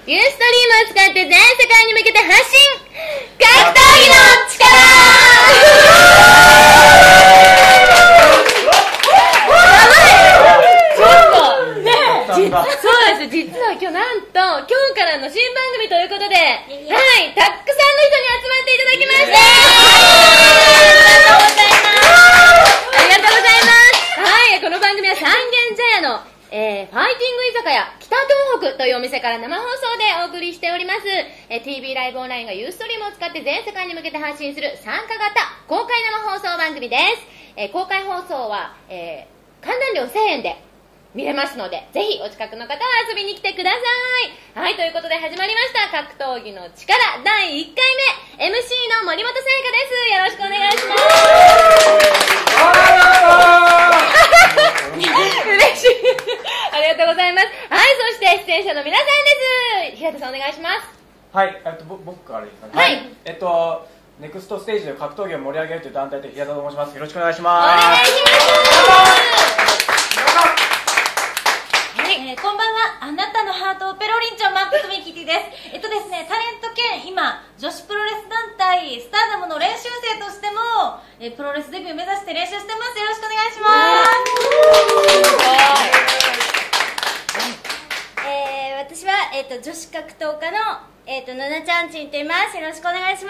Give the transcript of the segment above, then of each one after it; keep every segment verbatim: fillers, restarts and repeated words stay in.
ユーストリームを使って全世界に向けて発信、格闘技の力。そうです、実は今日なんと今日からの新番組ということで、はい、たくさんの人に集まっていただきました。ありがとうございます。ありがとうございます。はい、この番組は三軒茶屋の、えー、ファイティング居酒屋北東北というお店から生放送でお送りしております。えー、ティービー ライブオンラインがユーストリームを使って全世界に向けて発信する参加型公開生放送番組です。えー、公開放送は、えー、観覧料せんえんで見れますので、ぜひお近くの方は遊びに来てください。はい、ということで始まりました格闘技の力だいいっかいめ、 エムシー の森本聖華です。よろしくお願いします。嬉しいありがとうございます。はい、そして出演者の皆さんです。平田さんお願いします。 はい、えっと僕からですかね。 はい、 えっとネクストステージで格闘技を盛り上げるという団体で平田と申します。よろしくお願いします。 お願いします。 えー、こんばんは。あなたのハートをペロリンチョンマップとミキティです。えっとですね、タレント兼今女子プロレス団体スターダムの練習生としても、えー、プロレスデビューを目指して練習してます。よろしくお願いします。 えー、私は、えー、と女子格闘家の、えー、とななちゃんちんと言います。よろしくお願いします。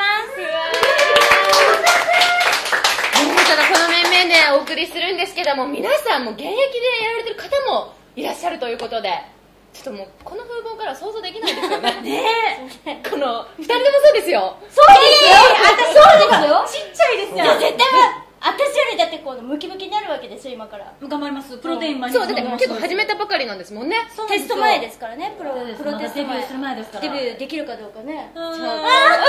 ただこの面々でお送りするんですけども、皆さんも現役でやられてる方もいらっしゃるということで、ちょっともうこの風貌から想像できないですよね。ねえ、このふたりともそうですよ。 そうですよ、私そうですよ。 ちっちゃいですよ。 いや絶対私よりだってこうムキムキになるわけですよ今から。 頑張ります。プロテイン毎日そうだって結構始めたばかりなんですもんね。 テスト前ですからね。プロプロテスト前デビューする前ですから。 デビューできるかどうかね。 そうこんな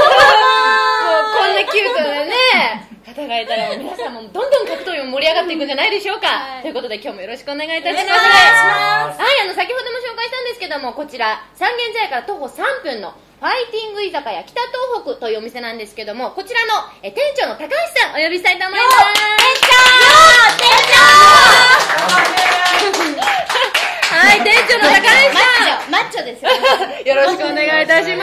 キュートでね方がいたら、皆さんもどんどん格闘技も盛り上がっていくんじゃないでしょうか。はい、ということで今日もよろしくお願いいたします。お願いします。はい、あの先ほども紹介したんですけども、こちら三軒茶屋から徒歩さんぷんのファイティング居酒屋北東北というお店なんですけども、こちらのえ店長の高橋さんお呼びしたいと思います。店長はい、店長の高橋さんマッチョですよ。 よろしくお願いいたします。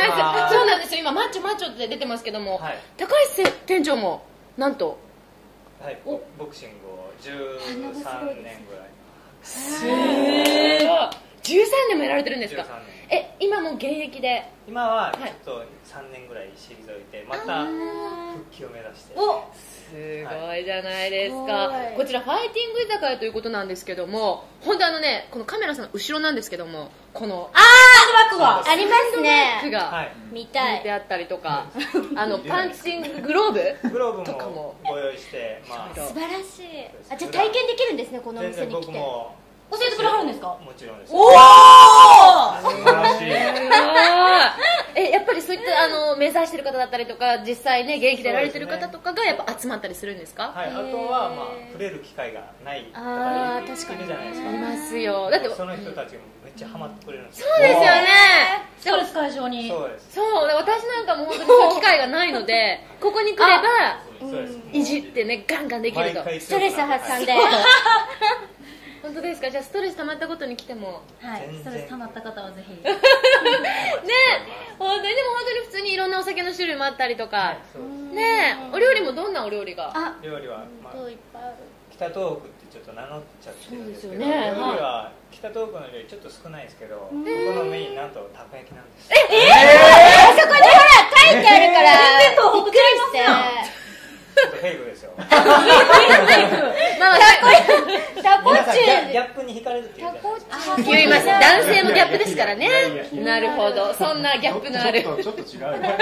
そうなんですよ、今マッチョマッチョって出てますけども、はい、高橋店長もなんと、 はい、ボクシングをじゅうさんねんぐらい。 すごい。じゅうさんねんもやられてるんですか。え、今も現役で。 今はちょっとさんねんぐらい退いて、また復帰を目指して。 お、すごいじゃないですか。はい、こちらファイティング居酒屋ということなんですけども、本当あのね、このカメラさんの後ろなんですけども、このあーバッグがありますね。 バッグが見たいであったりとか、あのパンチンググローブグローブもご用意して、まあ素晴らしい。あ、じゃあ体験できるんですね、このお店に来て。 教えてくれはるんですか。 もちろんです。 おお、 素晴らしい。 え、やっぱりそういったあの目指してる方だったりとか、実際ね現役でやられてる方とかがやっぱ集まったりするんですか。 はい、あとはまあ触れる機会がない方がいるじゃないですか。 いますよ。だってその人たちもめっちゃハマってくれるんですよ。 そうですよね。 ストレス解消に。 そうです。 そう、私なんかも本当にそういう機会がないので、ここに来ればいじってねガンガンできると。 ストレス発散で。 本当ですか。じゃあストレス溜まったことに来ても、 はい、ストレス溜まった方はぜひね、 本当に。でも本当に普通にいろんなお酒の種類もあったりとか、はい、ね、お料理もどんなお料理が。 あ、 料理は、まあ、 いっぱいある。 北東北ってちょっと名乗っちゃってるんですけど、 そうですよね、 料理は北東北の料理ちょっと少ないですけど、ここのメインなんとたこ焼きなんです。 ええー、そこにほら書いてあるから、 全然東北ちゃいますよ。 ちょっとフェイクですよ。 まあタコチュギャップに惹かれるっていうじ言います。男性もギャップですからね。なるほど、そんなギャップのある。 ちょっとちょっと違う。 平田さんも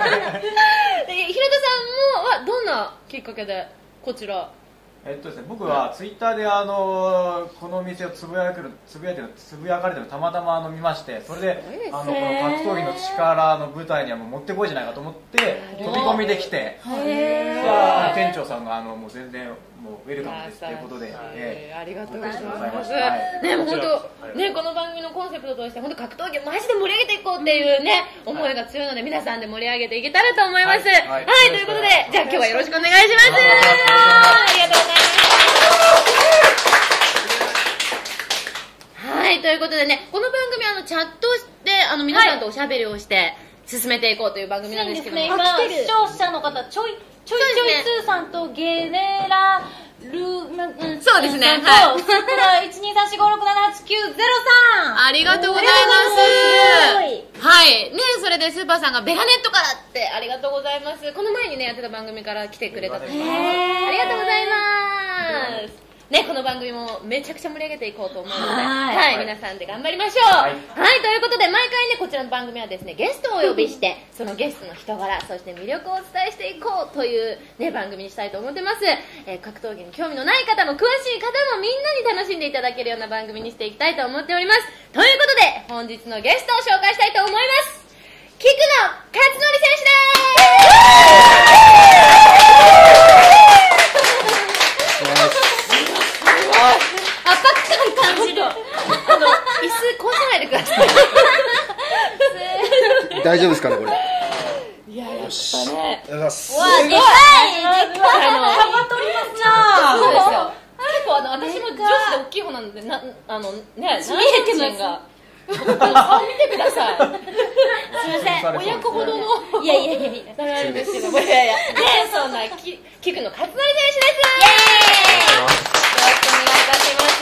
はどんなきっかけでこちら。 えっとですね、僕はツイッターであのこのお店をつぶやくつぶやいてるつぶやかれてるのたまたまあの見まして、それであのこの格闘技の力の舞台にはもうもってこいじゃないかと思って飛び込みできて、さあ店長さんがあのもう全然もうウェルカムですということで、 えー、ありがとうございます。 はい、 ね、もう本当ね、この番組のコンセプトとして本当格闘技をマジで盛り上げていこうっていうね、思いが強いので、皆さんで盛り上げていけたらと思います。はい、はい、ということで、じゃあ今日はよろしくお願いします。ありがとうございます。はい、ということでね、この番組あのチャットであの皆さんとおしゃべりをして進めていこうという番組なんですけども、 今視聴者の方ちょいちょいちょいツーさんとゲネラルーそうですね、 はい、それからいちにさんしごろくななはちきゅうゼロさんありがとうございます。はいね、それでスーパーさんがベガネットからってありがとうございます。この前にねやってた番組から来てくれたと思います。ありがとうございますね。この番組もめちゃくちゃ盛り上げていこうと思うので、 はい、 はい、皆さんで頑張りましょう。はい、はい、ということで毎回ねこちらの番組はですねゲストをお呼びしてそのゲストの人柄そして魅力をお伝えしていこうというね番組にしたいと思ってます。えー、格闘技に興味のない方も詳しい方もみんなに楽しんでいただけるような番組にしていきたいと思っております。ということで本日のゲストを紹介したいと思います。菊野勝則選手です圧迫感感じるあの椅子壊さないでください大丈夫ですかねこれ。 いややっぱねありがとうございます。 わあでかいでかい幅取りますな。 そうですよ。結構あの私も女子で大きい方なのでなあのね見えてますがちょっと顔見てください。すみません親子ほどのいやいやいやいやなるんですけどいやいやねそんなき菊野勝則選手です。イエーイよろしくお願いいたします。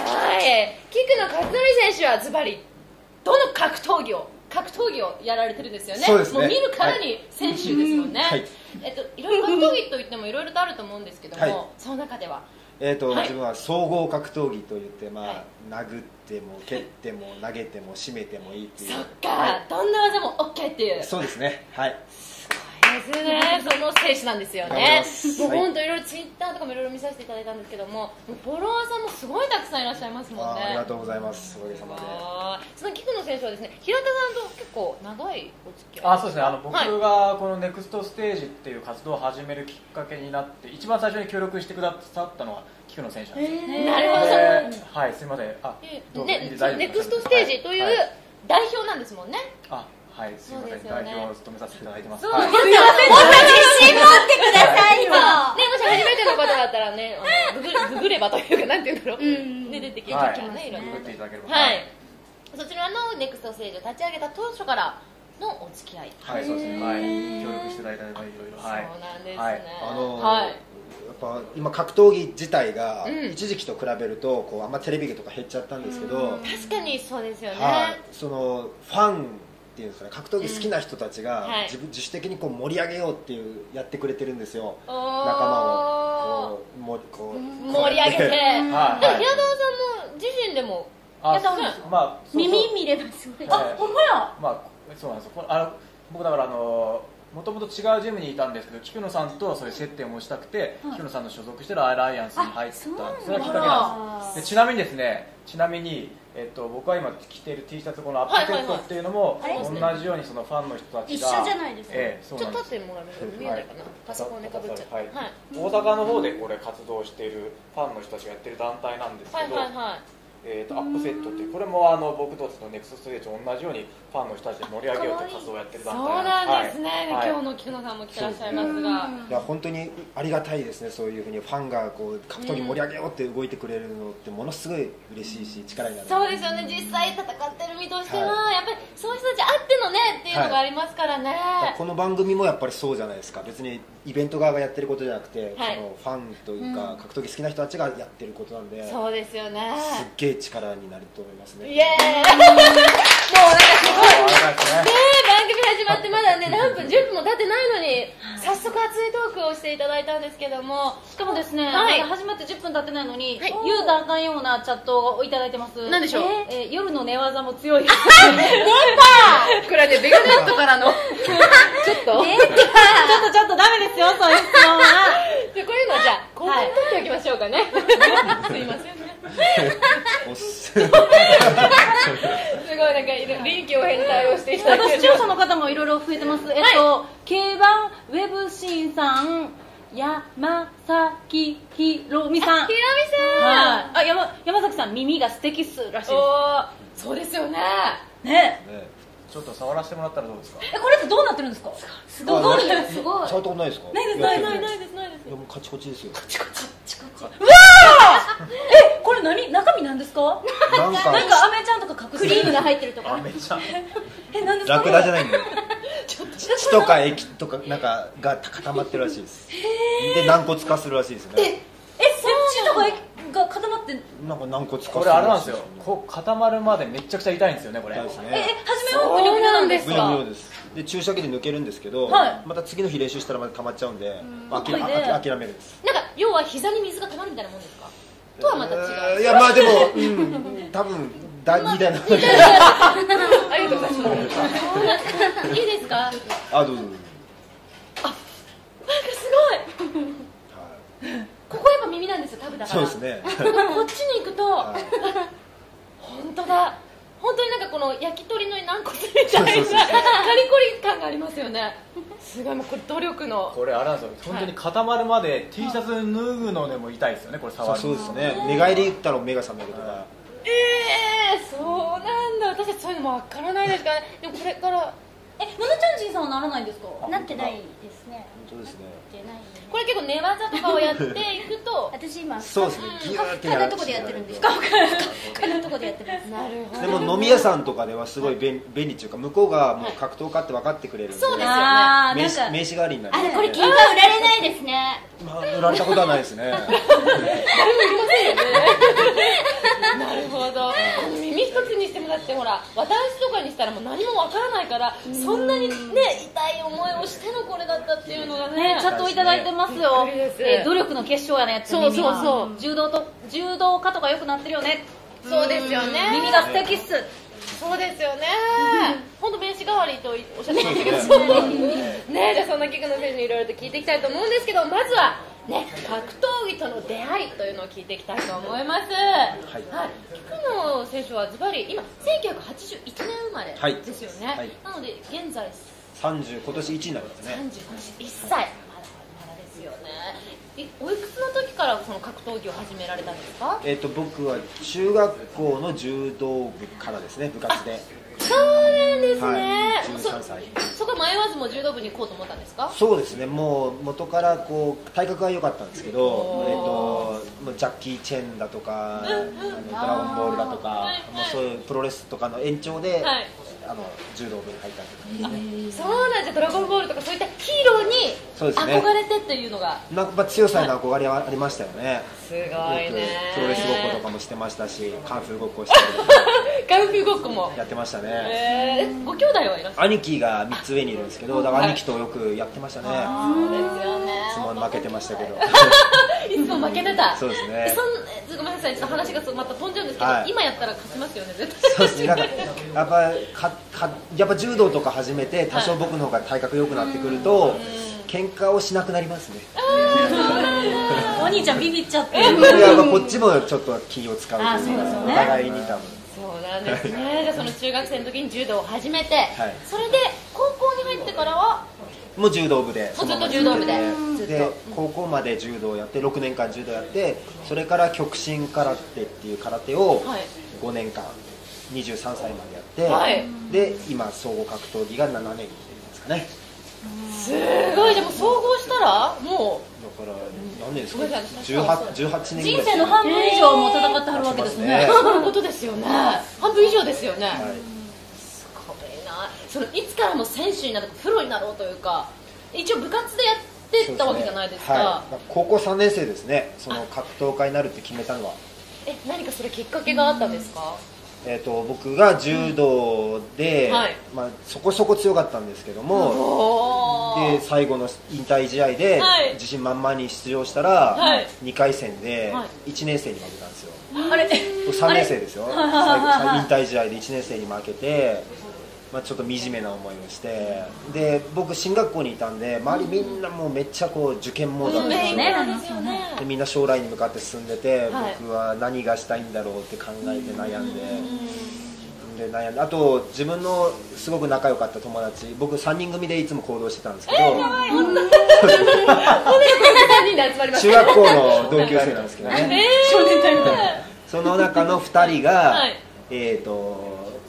はい菊野勝則選手はズバリどの格闘技を格闘技をやられてるんですよね。 そうですね。 もう見るからに選手ですもんね。はい。えっといろいろ格闘技といってもいろいろとあると思うんですけども、はい、その中ではえーとはい、 自分は総合格闘技といって、まあはい、殴っても蹴っても投げても締めてもいいっていう。 そっか、 はい、 どんな技も OK っていう。 そうですね。はい。 すごいですね。その選手なんですよね。もう本当いろいろツイッターとかもいろいろ見させていただいたんですけども、もうフォロワーさんもすごいたくさんいらっしゃいますもんね。 あ, ありがとうございます。おかげさまで。 その菊野選手はですね、平田さんと結構長いお付き合い。 あそうですね。あの僕がこのネクストステージっていう活動を始めるきっかけになって一番最初に協力してくださったのは菊野選手なんですよ。 なるほど。 はい、すみません。あ、どうぞ。 ね、ネクストステージという代表なんですもんね。 あ、はい、すみません。代表を務めさせていただいてます。 そうですよ。もっと自信持ってくださいよ。ね、もし初めての方だったらね、ググググればというかなんていうんだろう。ね、出てきますね。いろいろ。 ググっていただければ。 はい。そちらのネクストステージを立ち上げた当初からのお付き合い。 はい、そうですね。はい、協力していただいたりいろいろ。はい。 そうなんですね。 はい。あのはい。 やっぱ今格闘技自体がうん一時期と比べるとこうあんまテレビとか減っちゃったんですけど、 確かにそうですよね。 はい、そのファンっていうんですかね、格闘技好きな人たちがはい自分自主的にこう盛り上げようっていうやってくれてるんですよ。 おー仲間をこうもこう盛り上げて。ではい平田さんも自身でもやったんですか。 まあ耳見ればすごい。 あ、 ほんまや。 まあそうなんですよ。これあの僕だからあのもともと違うジムにいたんですけど、菊野さんとそういう接点をしたくて、菊野さんの所属しているアライアンスに入った。それがきっかけなんです。でちなみにですね、ちなみにえっと僕は今着ている T シャツこのアップセットっていうのも同じようにそのファンの人たちが一緒じゃないですか。 ええ、そうちょっなんです。 と立ってもらえますか。見えないかな。パソコンでかぶっちゃって。 はいはい。 大阪の方でこれ活動しているファンの人たちがやってる団体なんですけど、 はいはいはい。 えー、とアップセットっていうこれもあの僕たちのネクストステージと同じようにファンの人たちで盛り上げようという活動をやってるそう団体なんですね。 はい今日の菊野さんも来てらっしゃいますが。 いや本当にありがたいですね。そういうふうにファンがこう格闘技盛り上げようって動いてくれるのってものすごい嬉しいし力になる。 そうですよね。実際戦ってる身としては、 はやっぱりそういう人たちあってのねっていうのがありますからね。 この番組もやっぱりそうじゃないですか。別にイベント側がやってることじゃなくて、 はいそのファンというか、格闘技好きな人たちがやってることなんで、 そうですよね。 すっげえ力になると思いますね。 イエーイ。もうなんかすごい。ねありがとうございますね。 番組始まってまだね何分じゅっぷんも経ってないのに早速熱いトークをしていただいたんですけども、 しかもですね、 はいまだ始まってじゅっぷん経ってないのに、 はい言うたらあかんようなチャットをいただいてます。 何でしょう。 えー夜の寝技も強いです。 これねベガネットからのちょっとちょっとちょっとダメですよ、そういう質問は。 でこういうのはじゃあ後半に取っておきましょうかね。すいませんね。 おっすすごいなんか臨機応変に対応していただまたいて視聴者の方もいろいろ増えてます。えっと、競馬ウェブシンさん、山崎ひろみさん。 ひろみさん。 はい。あ、山山崎さん耳が素敵っすらしいです。 おーそうですよね。 ね。 ねちょっと触らせてもらったらどうですか？ え、これってどうなってるんですか？すごい。どうなってるんですか？ すごい。 触ったことないですか？ ないです、ないないないです、ないです。 いやもうカチコチですよ。 カチコチ。チコチ。うわーえ、これ何中身なんですか？ なんかなんかアメちゃんとか隠すクリームが入ってるとか。 めっちゃえ、なんですか？ ラクダじゃないんだよ。 ちょっと血とか液とかなんかが固まってるらしいです。で軟骨化するらしいですね。 え、血とかが固まって。 なんか軟骨化する。 これあれなんですよ、こう固まるまでめちゃくちゃ痛いんですよねこれ。 痛いですえ、え、 ね。 初めはブニョブニョなんですブニョブニか？ ョです。で注射器で抜けるんですけど、 はいまた次の日練習したらまた溜まっちゃうんで、あきこれでらあき諦めるんです。 なんか要は膝に水が溜まるみたいなもんですか？とはまた違う。 いやまあでも、うん、多分だみたいな。 ありがとうございます。いいですか？ あどうぞ。 なんかすごい。 はいここやっぱ耳なんですよ、食べたから。 そうですね。 こっちに行くと、 はい本当だ。本当になんかこの焼き鳥の軟骨みたいなカリそうそうそうコリ感がありますよね。すごい、もうこれ努力の。 これあれなんですよ、本当に固まるまで T シャツ脱ぐのでも痛いですよねこれ触る。 そうそうですね。寝返り打ったら目が覚めるとか。 ええー、そうなんだ。私たちそういうのもわからないですからね。でもこれからえ、のなちゃんじいさんはならないんですか？ なってないですね。 本当ですね。 なってないね。 これ結構寝技とかをやっていくと私今そうですね。ギューってやら他のとこでやってるんですか？他のとこでやってます。 なるほど。 でも飲み屋さんとかではすごい便便利っていうか向こうがもう格闘家って分かってくれるんで、 そうですよね。 あー、 名刺なんか名刺代わりになるあれんで。 これ金は売られないですね。 まあ売られたことはないですね。 なるほど。耳一つにしてもだってほら私とかにしたらもう何もわからないから、そんなにね痛い思いをしてのこれだったっていうのがね。 ね、チャットいただいてますよ。 びっくりですえー努力の結晶やねって。 そうそうそう耳は柔道と柔道家とか良くなってるよね。 そうですよね。 耳が素敵っす。 そうですよね。本当名刺代わりとおっしゃってましたけど、 そうね、じゃあそんな菊野選手にいろいろと聞いていきたいと思うんですけど、まずはね格闘技との出会いというのを聞いていきたいと思います。はい。菊野選手はズバリ今せんきゅうひゃくはちじゅういちねん生まれはいですよね。 はいなので現在三十今年一になりますね。 さんじゅういっさい。まだまだですよね。いおいくつの時からその格闘技を始められたんですか？ えっと僕は中学校の柔道部からですね、部活で。 そうなんですね。 はい、じゅうさんさい。 そそこは迷わずも柔道部に行こうと思ったんですか？ そうですね。もう元からこう体格が良かったんですけど、 おーえっともうジャッキー・チェンだとか、あのドラゴンボールだとか、 はいもうそういうプロレスとかの延長で、 はい。 あの柔道部に入ったって感じですね。 そうなんじゃ、ドラゴンボールとかそういったヒーローそうですねに憧れてっていうのがなんか強さへの憧れはありましたよね。 すごいよね。 くプロレスごっことかもしてましたし、カンフーごっこをしたりとかカンフーごっこも。 やってましたね。 えー、ご兄弟はいらっしゃる？ 兄貴がみっつ上にいるんですけど、だから兄貴とよくやってましたね。 そうですよね。 相撲に負けてましたけど。 いつも負けてた。 そうですねそんごめんなさい、ちょっと話がまた飛んじゃうんですけど、 はい今やったら勝ちますよね、絶対。 そうですね。なんかやっぱかかやっぱ柔道とか始めて多少僕の方が体格良くなってくると、喧嘩をしなくなりますね。 お兄ちゃんビビっちゃって。 やっぱこっちもちょっと気を使うとあいうか、 そうですよねお互いに多分。 そうなんですね。じゃあその中学生の時に柔道を始めて、 はいそれで高校に入ってからはもう柔道部でもうずっと柔道部でずっとで高校まで柔道をやってろくねんかん柔道やって、それから極真空手っていう空手をはいごねんかんにじゅうさんさいまでやって、 はいで今総合格闘技がななねんですかね。 すごい。でも総合したらもだから何年ですか、 ごめんなさいじゅうはち、じゅうはちねんぐらい人生の半分以上も戦ってはるわけですね。 うそういうことですよね。半分以上ですよね。 はいすごいな。そのいつからも選手になるとかプロになろうというか、一応部活でやってったわけじゃないですか。 はい、高校さんねん生ですね、その格闘家になるって決めたのは。 え、何かそれきっかけがあったんですか？ えー、と僕が柔道で、 うんはいまあ、そこそこ強かったんですけども、 おーで最後の引退試合ではい自信満々に出場したら、 はいにかい戦ではいいちねん生に負けたんですよ。 あれ僕さんねん生ですよ。最後引退試合でいちねん生に負けて、まあ、ちょっと惨めな思いをして、で僕進学校にいたんで周りみんなもうめっちゃこう受験モードだったんですよ、 ねですよね。 でみんな将来に向かって進んでて、 はい僕は何がしたいんだろうって考えて悩んで、で悩んで、あと自分のすごく仲良かった友達、僕さんにん組でいつも行動してたんですけど、 さんにんで集まりました。 中学校の同級生なんですけどね、 少年隊みたいな。 その中のふたりが、 はいえー、と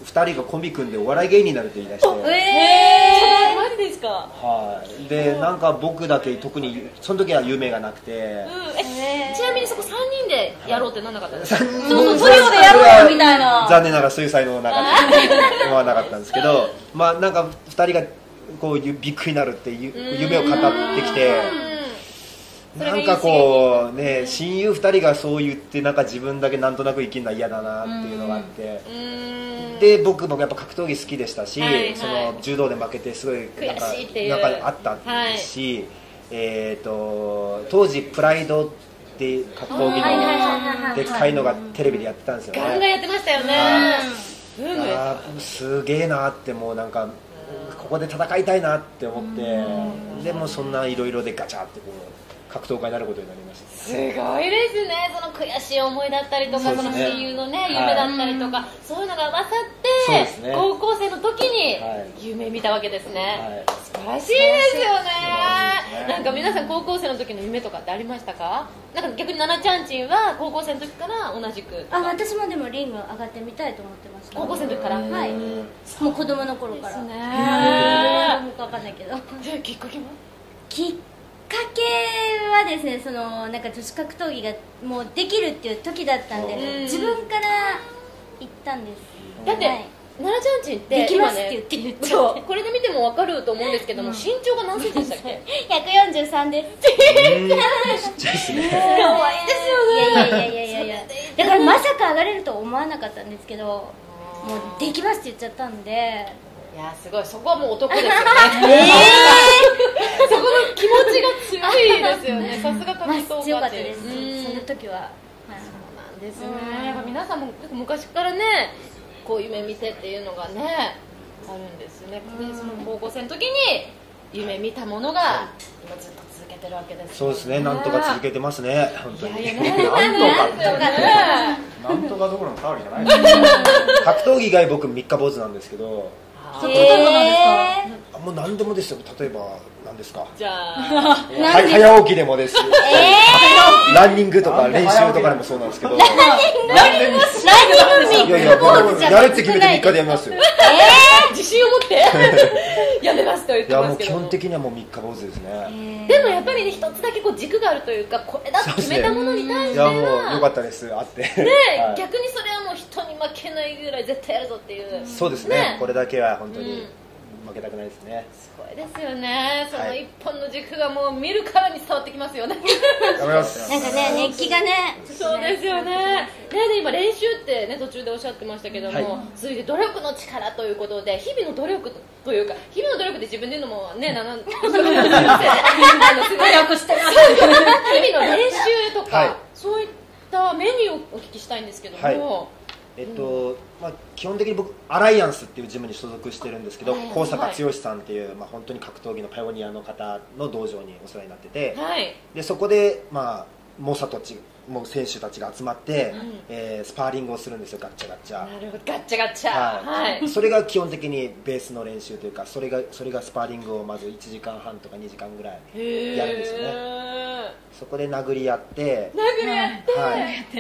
ふたりがコンビ組んでお笑い芸人になるって言い出して、 えー、マジですか？ はい、でなんか僕だけ特にその時は夢がなくて、 うん、えちなみにそこさんにんでやろうってなんなかったんですか？ そうそう、トリオでやろうよみたいな。 残念ながらそういう才能はなかったはなかったんですけど、まあなんかふたりがこうビッグになるっていう夢を語ってきて、なんかこうね、親友ふたりがそう言ってなんか自分だけなんとなく生きるのは嫌だなっていうのがあって、で僕もやっぱ格闘技好きでしたし、 はいはい、 その柔道で負けてすごいなんか悔しいっていう中であったし、はい、えー、と当時プライドって格闘技のでっかいのがテレビでやってたんですよね。 ガンガンやってましたよね。 あすげえなって、もうなんかここで戦いたいなって思って、でもそんないろいろでガチャってこう格闘家になることになりました。 すごいですね。その悔しい思いだったりとか、 そ,、ね、その親友のね夢だったりとか、はい、そういうのが合わさって、ね、高校生の時に夢見たわけですね、はい、素晴らしいですよね。なんか皆さん高校生の時の夢とかってありましたか？なんか逆にななちゃんちんは高校生の時から同じく。 あ、私もでもリング上がってみたいと思ってました。 高校生の時から。 はい、もう子供の頃からですね。子供か分かんないけど。 きっかけは？ きっきっかけはですね、そのなんか女子格闘技がもうできるっていう時だったんで、うん、自分から行ったんです。 だって、はい、奈々ちゃんちってできますって言ってるって、 そうこれで見ても分かると思うんですけども、うん、身長が何センチでしたっけ？ ひゃくよんじゅうさんです。 ちっちゃいですね。 可愛いですよね。 いやいやいやいやいやだからまさか上がれると思わなかったんですけど、もうできますって言っちゃったんで。 いやすごい、そこはもう男ですよね。えー、そこの気持ちが強いですよね。さすが格闘家って、まあ、強かったです。 その時は、はい、 そうなんですね。やっぱ皆さんも昔からねこう夢見てっていうのがねあるんですね。でその高校生の時に夢見たものが今ずっと続けてるわけです、ね。 そうですね、なんとか続けてますね、本当に。 いやいやなんとかってね、 なんとかどころの騒ぎじゃないですね。 格闘技以外僕三日坊主なんですけど。 例えば何ですか？ もう何でもですよ。例えば何ですか？ じゃあ早起きでもです。えー、ランニングとか練習とかでもそうなんですけど。ランニングいやいや、やるって決めてみっかでやりますよ。 えー、自信を持ってやめますと言ってますけど。 いやもう基本的にはもう三日坊主ですね。 でもやっぱりね、一つだけこう軸があるというか、これだと決めたものに対しては、 いやもう良かったです。あってね、 逆にそれはもう人に負けないぐらい絶対やるぞっていう。 そうですね。これだけは本当に負けたくないですね。 すごいですよね。その一本の軸がもう見るからに伝わってきますよね。 頑張ります。 なんかね、熱気がね。 そうですよね。で今練習ってね途中でおっしゃってましたけども、続いて努力の力ということで、日々の努力というか、日々の努力って自分で言うのもね、なな、努力してます。日々の練習とか、そういったメニューをお聞きしたいんですけども。 えっとまあ、基本的に僕アライアンスっていうジムに所属してるんですけど、高坂剛さんっていう、まあ、本当に格闘技のパイオニアの方の道場にお世話になってて、はい、でそこで、まあ、猛者たちもう選手たちが集まって、うん、えー、スパーリングをするんですよ。ガッチャガッチャ。 なるほど、ガッチャガッチャ、 はいはい、それが基本的にベースの練習というか、それがそれがスパーリングをまずいちじかんはんとかにじかんぐらいやるんですよね。そこで殴り合って殴り合って、 はい、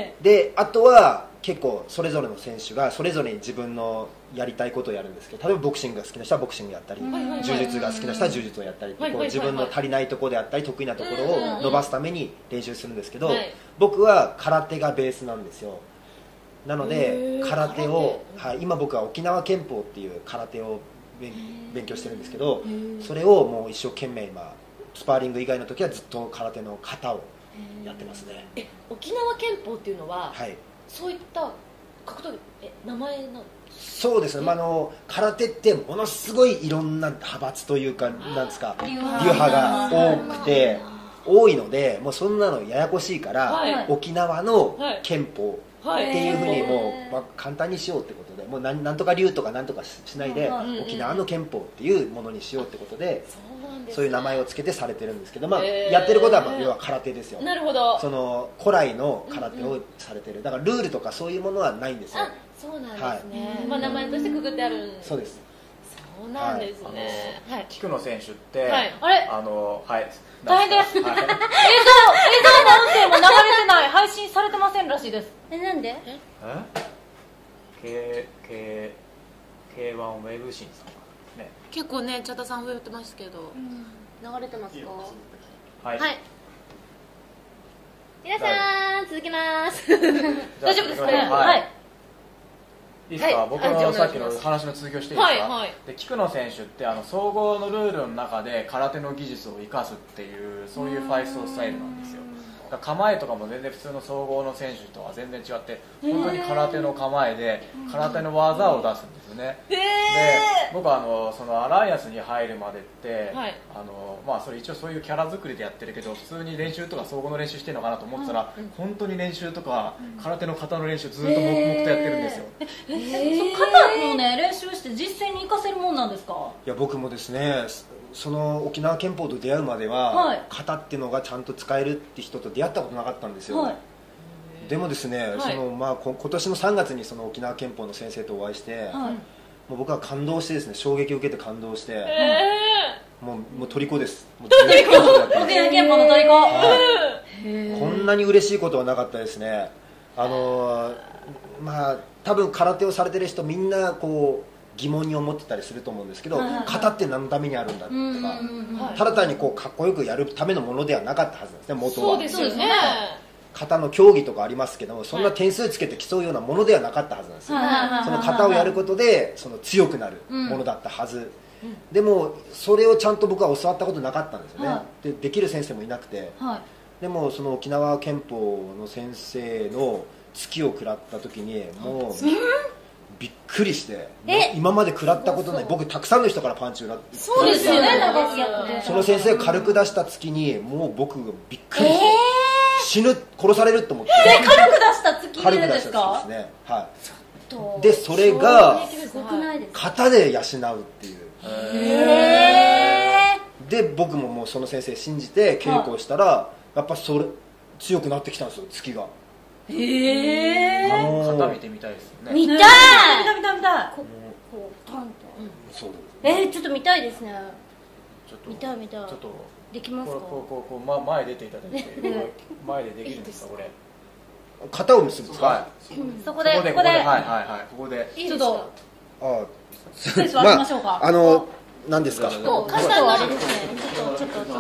であとは結構それぞれの選手がそれぞれに自分のやりたいことをやるんですけど、例えばボクシングが好きな人はボクシングやったり、柔術が好きな人は柔術をやったり、こう自分の足りないところであったり得意なところを伸ばすために練習するんですけど、僕は空手がベースなんですよ。なので空手を、はい、今僕は沖縄拳法っていう空手を勉強してるんですけど、それをもう一生懸命今スパーリング以外の時はずっと空手の型をやってますね。 え、沖縄拳法っていうのは、 はい、 そういった格闘技、え、名前なの？ そうですね、まあ、あの空手ってものすごいいろんな派閥というか、なんですか、流派が多くて多いので、もうそんなのややこしいから、はい、沖縄の拳法っていうふうにもう、まあ、簡単にしようってことで、もう な, なんとか流とかなんとか し, しないで、うん、沖縄の拳法っていうものにしようってことで、そう, そういう名前を付けてされてるんですけど、まあ、やってることはまあ要は空手ですよ。 なるほど。 その古来の空手をされてる、だからルールとかそういうものはないんですよ。 あ、そうなんですね、はい、まあ、名前としてくくってあるんです。 そうです。 そうなんですね。はい、 菊野選手って、はい、 あれあの、はい、 大変です、はい、映像、映像の音声も流れてない、配信されてませんらしいです。 え、なんで？ えけけケーワン ウェブシンさんね。 結構ね茶田さん増えてますけど、流れてますか？ はい、 はい、皆さん続きます大丈夫ですかね。 はい、 はいいいですか、 はい僕はいじゃあお願いしますのさっきの話の続きをしていいですか。 はいはいで菊野選手ってあの総合のルールの中で空手の技術を生かすっていうそういうファイトスタイルなんですよ。だから構えとかも全然普通の総合の選手とは全然違って本当に空手の構えで空手の技を出すんですよね。で僕はあのそのアライアンスに入るまでって、 はいあのまあ、それ一応そういうキャラ作りでやってるけど普通に練習とか総合の練習してるのかなと思ってたら、本当に練習とか空手の型の練習ずっと黙々とやってるんですよ。 その肩のね練習して実践に生かせるもんなんですか？ いや僕もですねその沖縄拳法と出会うまでは、 はい型っていうのがちゃんと使えるって人と出会ったことなかったんですよ、 はいでもですね、 はいそのまあ、こ今年のさんがつにその沖縄拳法の先生とお会いして、 はいもう僕は感動してですね衝撃を受けて感動して、 えもうもう虜ですもうずっとやってます沖縄拳法の虜。 はいこんなに嬉しいことはなかったですね。あのーまあ多分空手をされてる人みんなこう疑問に思ってたりすると思うんですけど、 はいはいはい型って何のためにあるんだとか、 うんうんうんはいただ単にこうかっこよくやるためのものではなかったはずなんですね元は。 そうですよね。 型の競技とかありますけどもそんな点数つけて競うようなものではなかったはずなんですよ、 はいはいはいはいその型をやることでその強くなるものだったはず、でもそれをちゃんと僕は教わったことなかったんですよね、 はでできる先生もいなくて、 はいでもその沖縄拳法の先生の突きを食らった時にもうびっくりしてえ今まで食らったことない僕たくさんの人からパンチを食らってそうですよね長くやってその先生が軽く出した突きにもう僕がびっくりして、死ぬ殺されると思って軽く出した突き入れるんです軽く出した突かきですね、はい、でそれがすごくないですか？ 型で養うっていうへで僕ももうその先生信じて稽古をしたらやっぱそれ強くなってきたんですよ突きがえへえあのー型見てみたいですよね。 見たい見た見た見たここうパンとそうですえー、ちょっと見たいですね。 ちょっと見たい見たいちょっとできますか？ こうこうこうこう、ま、前出ていただいてこれ前でできるんですかこれ。 型を結ぶんですか、 はい。 そこでここでここでここではいはいはいここで。 ちょっとあスペース空けましょうかあ、あの何ですかもう簡単なあれですね。ちょっとちょっとちょっ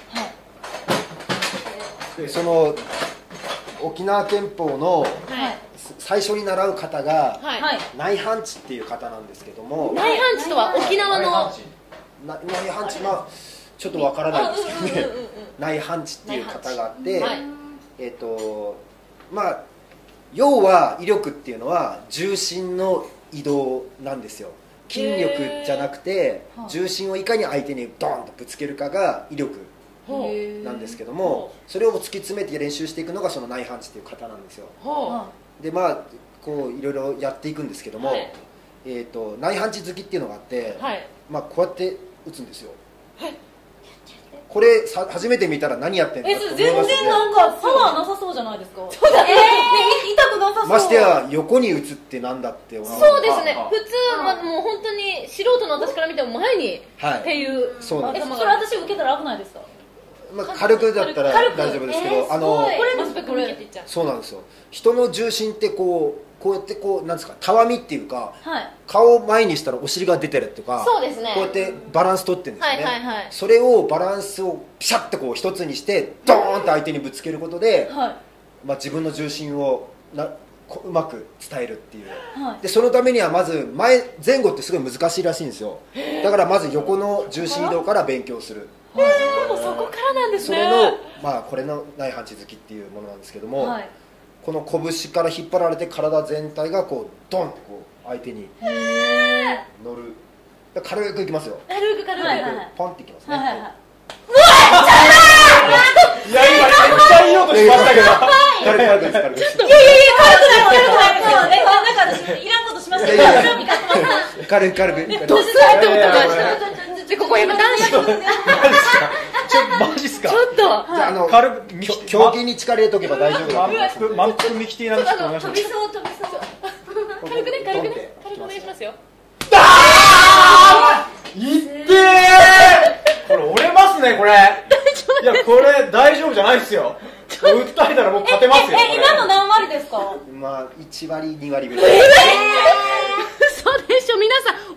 と。 その沖縄拳法のはい最初に習う型がはい。 はい内反地っていう型なんですけども内反地とは沖縄の。 な内反地まあちょっとわからないんですけどねうんうんうんうん内反地っていう型があって、 はいえっ、とまあ要は威力っていうのは重心の移動なんですよ筋力じゃなくてー重心をいかに相手にドーンとぶつけるかが威力ほうなんですけどもそれを突き詰めて練習していくのがその内反地っていう型なんですよほでまあこういろいろやっていくんですけども、 はいえー、と内反地突きっていうのがあって、 う。はい。 まあ、こうやって打つんですよこれさ初めて見たら何やってんだえと思い全ますよね然なんかパワーなさそうじゃないですかそうだねえ痛くなさそうましてや横に打つってなんだって思うそうですねああ。 普通はもう本当に素人の私から見ても前にはいっていう。 えそうなんですそれ私受けたら危ないですかまあ、軽くだったら軽く大丈夫ですけど、 えーあのすごいこれもスペック見てって言っちゃう。 そうなんですよ人の重心ってこうこうやってこうなんですかたわみっていうかはい顔を前にしたらお尻が出てるとかそうですねこうやってバランス取ってるんですよね、 はいはいはいそれをバランスをピシャッとこう一つにしてドーンと相手にぶつけることで、 はいまあ、自分の重心をなこうまく伝えるっていうはいでそのためにはまず前前後ってすごい難しいらしいんですよだからまず横の重心移動から勉強するもうそこからなんですね。 それの、まあ、これの内反地突きっていうものなんですけども、 はいこの拳から引っ張られて体全体がこうドンとこう相手に乗るだから軽くいきますよ軽く軽く。 はいはいはいポンっていきますね、 はいはいはいいや今めっちゃ言おうとしましたけど。 軽く軽くです軽くですいやいやいや軽くない軽くないそうねなんか私いらんことしましたけどいやいや興味買ってます軽く軽く軽くどうするって思ったらいやいやいやちょここやめたんし。ちょっマジっすか。ちょマジっすか。 と。 じゃああの軽くミきょキ競技に力入れとけば大丈夫だと思います満腹満腹ミキティなんですけどお願いします。 そう飛びそう軽くね軽くねドンって軽くお願いしますよ。 いってーこれ折れますねこれ。いやこれ大丈夫じゃないですよ。訴えたらもう勝てますよ。 え今の何割ですかまあいち割に割ぐらい嘘でしょ皆さん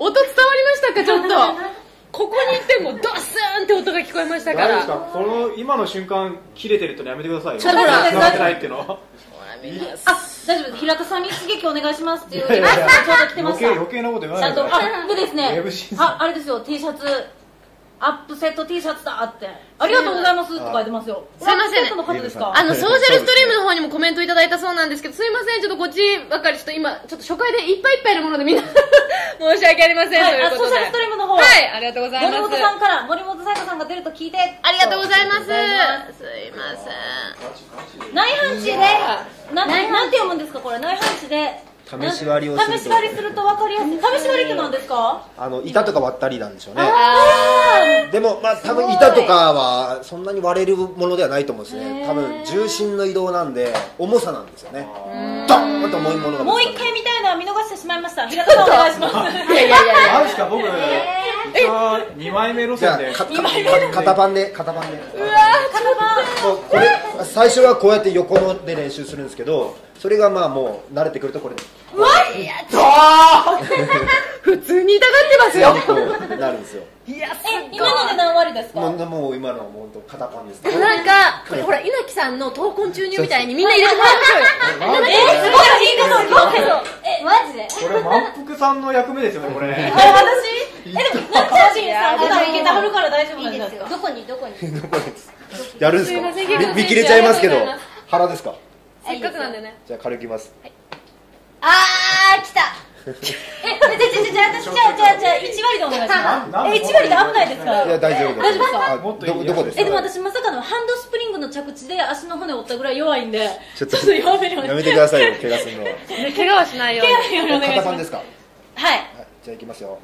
音伝わりましたか？ちょっとここに行ってもドスーンって音が聞こえましたか大丈夫ら。 ですか？この今の瞬間切れてるってのやめてくださいよ。 ちょっとほら繋がってないっていうの。 あ、大丈夫です。平田さんに一撃お願いしますっていういやいやいやちょうど来てました。 余計余計なこと言わちゃんと、 ないでください。 あ、でですウェブね審、査あ、あれですよ、T シャツ、アップセット T シャツだって、ありがとうございますって書いてますよ。 すいませんアップセットの方ですか？ あのソーシャルストリームの方にもコメントいただいたそうなんですけど、すいません、ちょっとこっちばっかりちょっと今ちょっと初回でいっぱいいっぱいのものでみんな申し訳ありません、 はい、 ということで。 あソーシャルストリームの方、 はい、ありがとうございます。 森本さんから森本彩子さんが出ると聞いて、 ありがとうございます。すありいません。 内反地で、ななんて読むんですかこれ？内反地で試し割りをすると試し割りすると分かりやすい。試し割りって何ですか？ あの板とか割ったりなんでしょうね。 あでもまあ多分板とかはそんなに割れるものではないと思うんですね。多分重心の移動なんで重さなんですよね。ドーンと重いものがもう一回見たいのは見逃してしまいました。平田さんお願いします。 ーいやいやいやいや。 マジか、僕、一応にまいめ路じゃ線で。 あかか肩パンで肩パンでうわもうこれ最初はこうやって横ので練習するんですけど、それがまあもう慣れてくるとこれでーいや普通に痛がってますよ。 こうなるんですよ。 いや、すえ、今ので何割ですか？ もうもう今のはもう本当肩パンです。 なんか、これほら、稲木さんの闘魂注入みたいにみんな入れてもらいましょうよ。 え、すごいいいことを聞こえそう。え、マジで？ これ満腹さんの役目ですよね、これ。 あれ私？え、でもなんか写真さん普段いけたはるから大丈夫なんじゃないですか？ どこにどこにどこですやるんですか？ すいません結構見見切れちゃいますけどありがとうございます腹ですか？ せっかくなんでね。 じゃあ軽くいきます。 あー来たえ、じゃじゃじゃ私じゃあじゃあじゃあ一割でお願いします。え、一割で危ないですか？ いや大丈夫です。 大丈夫ですか？ あもっといいどどこですか？ え、でも私まさかのハンドスプリングの着地で足の骨折ったぐらい弱いんで、 ちょっとちょっと弱めるようにやめてくださいよ、怪我するのは。 ね、怪我はしないように。 お願いします。 肩パンですか？はい、 はい。 じゃあいきますよ。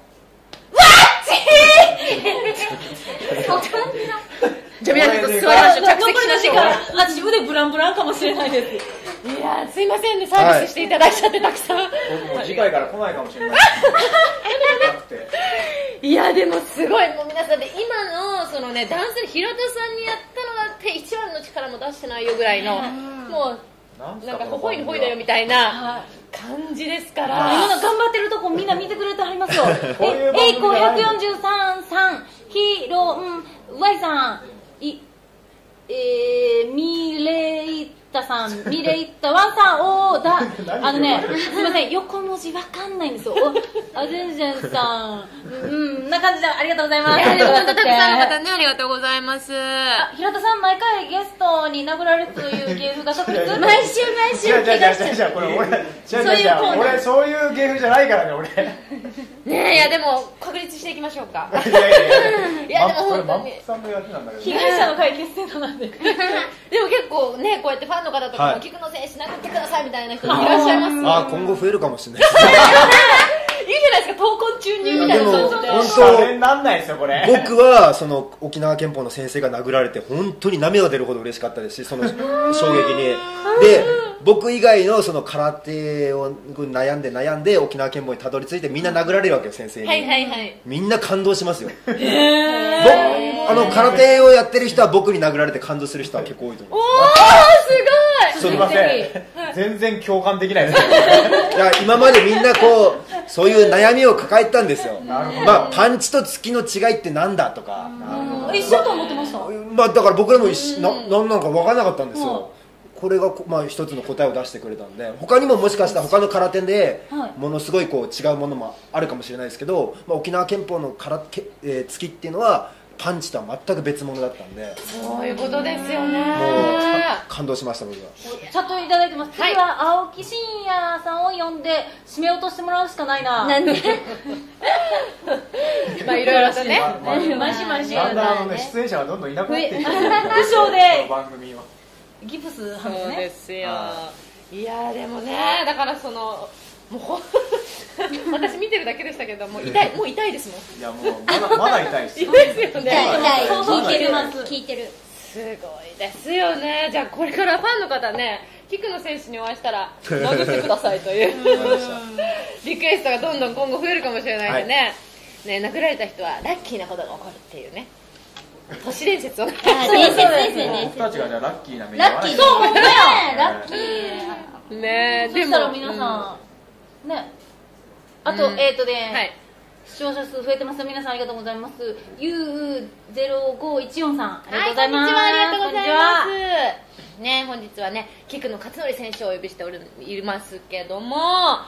じゃあ皆さんちょっと座りましょう。着残りの時席しましょう。 間、私腕ブランブランかもしれないです。 いやー、すいませんね、サービスしていただいちゃってたくさん。 僕も次回から来ないかもしれない。痛くて。 いやでもすごい、もう皆さんで今のそのねダンスで平田さんにやったのだって一番の力も出してないよぐらいの、もうなんかほほいのほいだよみたいな感じですか今ら。 の頑張ってるとこみんな見てくれてはりますよ。 こういう番組え、えいこひゃくよんじゅうさんさん、ひろん、Y さん、い、えー、ミレイタさん、ミレイタワンさん、おーだ、あのね、すみません、横文字わかんないんですよ。お、あ、ジェンジェンさん、うん、な感じでありがとうございます。 いやでも本当たくさんの方ねありがとうございます。 あ、平田さん、毎回ゲストに殴られるという芸風が確実。 毎週毎週違う違う違う怪我しちゃう違う違う、これ俺、違う違う違う、 そういうコーナー俺そういう芸風じゃないからね、俺。 ねえ、いやでも確立していきましょうか。 いやいやいや、 いやでもこれ本当に満腹さんのやつなんだけど。 被害者の会結成なんで。 でも結構ねこうやってファンの方とかもはい菊野選手殴ってくださいみたいな人もいらっしゃいます。 あ、今後増えるかもしれないですね。 いいじゃないですか、闘魂注入みたいな感じで。 でも本シャレになんないですよ、これ。 僕はその沖縄憲法の先生が殴られて本当に涙が出るほど嬉しかったですし、その衝撃に。で僕以外のその空手を悩んで悩んで沖縄憲法にたどり着いてみんな殴られるわけよ、先生に。 はいはいはい。 みんな感動しますよ。ぼあの空手をやってる人は僕に殴られて感動する人は結構多いと思う。 おーすすみません、全然共感できないです。 いや今までみんなこうそういう悩みを抱えてたんですよ。まあ、パンチと突きの違いってなんだとか、 一緒と思ってました。 まあ、だから僕らも一緒ななんなんか分からなかったんですよ。これがこ、まあ、一つの答えを出してくれたんで、他にももしかしたら他の空手ではいものすごいこう違うものもあるかもしれないですけど、まあ、沖縄憲法の空手、えー、突きっていうのはパンチとは全く別物だったんで、 そういうことですよね。 もう感動しました僕は。 チャットいただいてます。 はい次は青木真也さんを呼んで締め落としてもらうしかないな。 なんでまあいろいろとね。 まあ毎週毎週だんだんあのね、出演者がどんどんいなくなっていってる。 不詳でこの番組は。 ギプスはそうめね。 ですよ。いやでもね、だからそのもうほん私見てるだけでしたけどもう痛いもう痛いですもん。 いやもうまだまだ痛いですよ。 ですよね。 痛い痛いそうそう聞いてるます聞いてるすごいですよね。じゃあこれからファンの方ね、菊野選手にお会いしたら殴ってくださいというリクエストがどんどん今後増えるかもしれないんでね。ね、殴られた人はラッキーなことが起こるっていうね。都市伝説を。 あ伝説ですよね僕たちがじゃあラッキーな目にラッキーそう、ほんまや。 ララッキー。 ね、 そしたら皆さん、ね。あと、 うんえっとうんはねい、 視聴者数増えてます。皆さんありがとうございます。ユーゼロごいちよん さん、ありがとうございます。 はい、こんにちは、ありがとうございまこんにちす。ね、本日はね、菊野勝則選手をお呼びしておりいますけども、はい、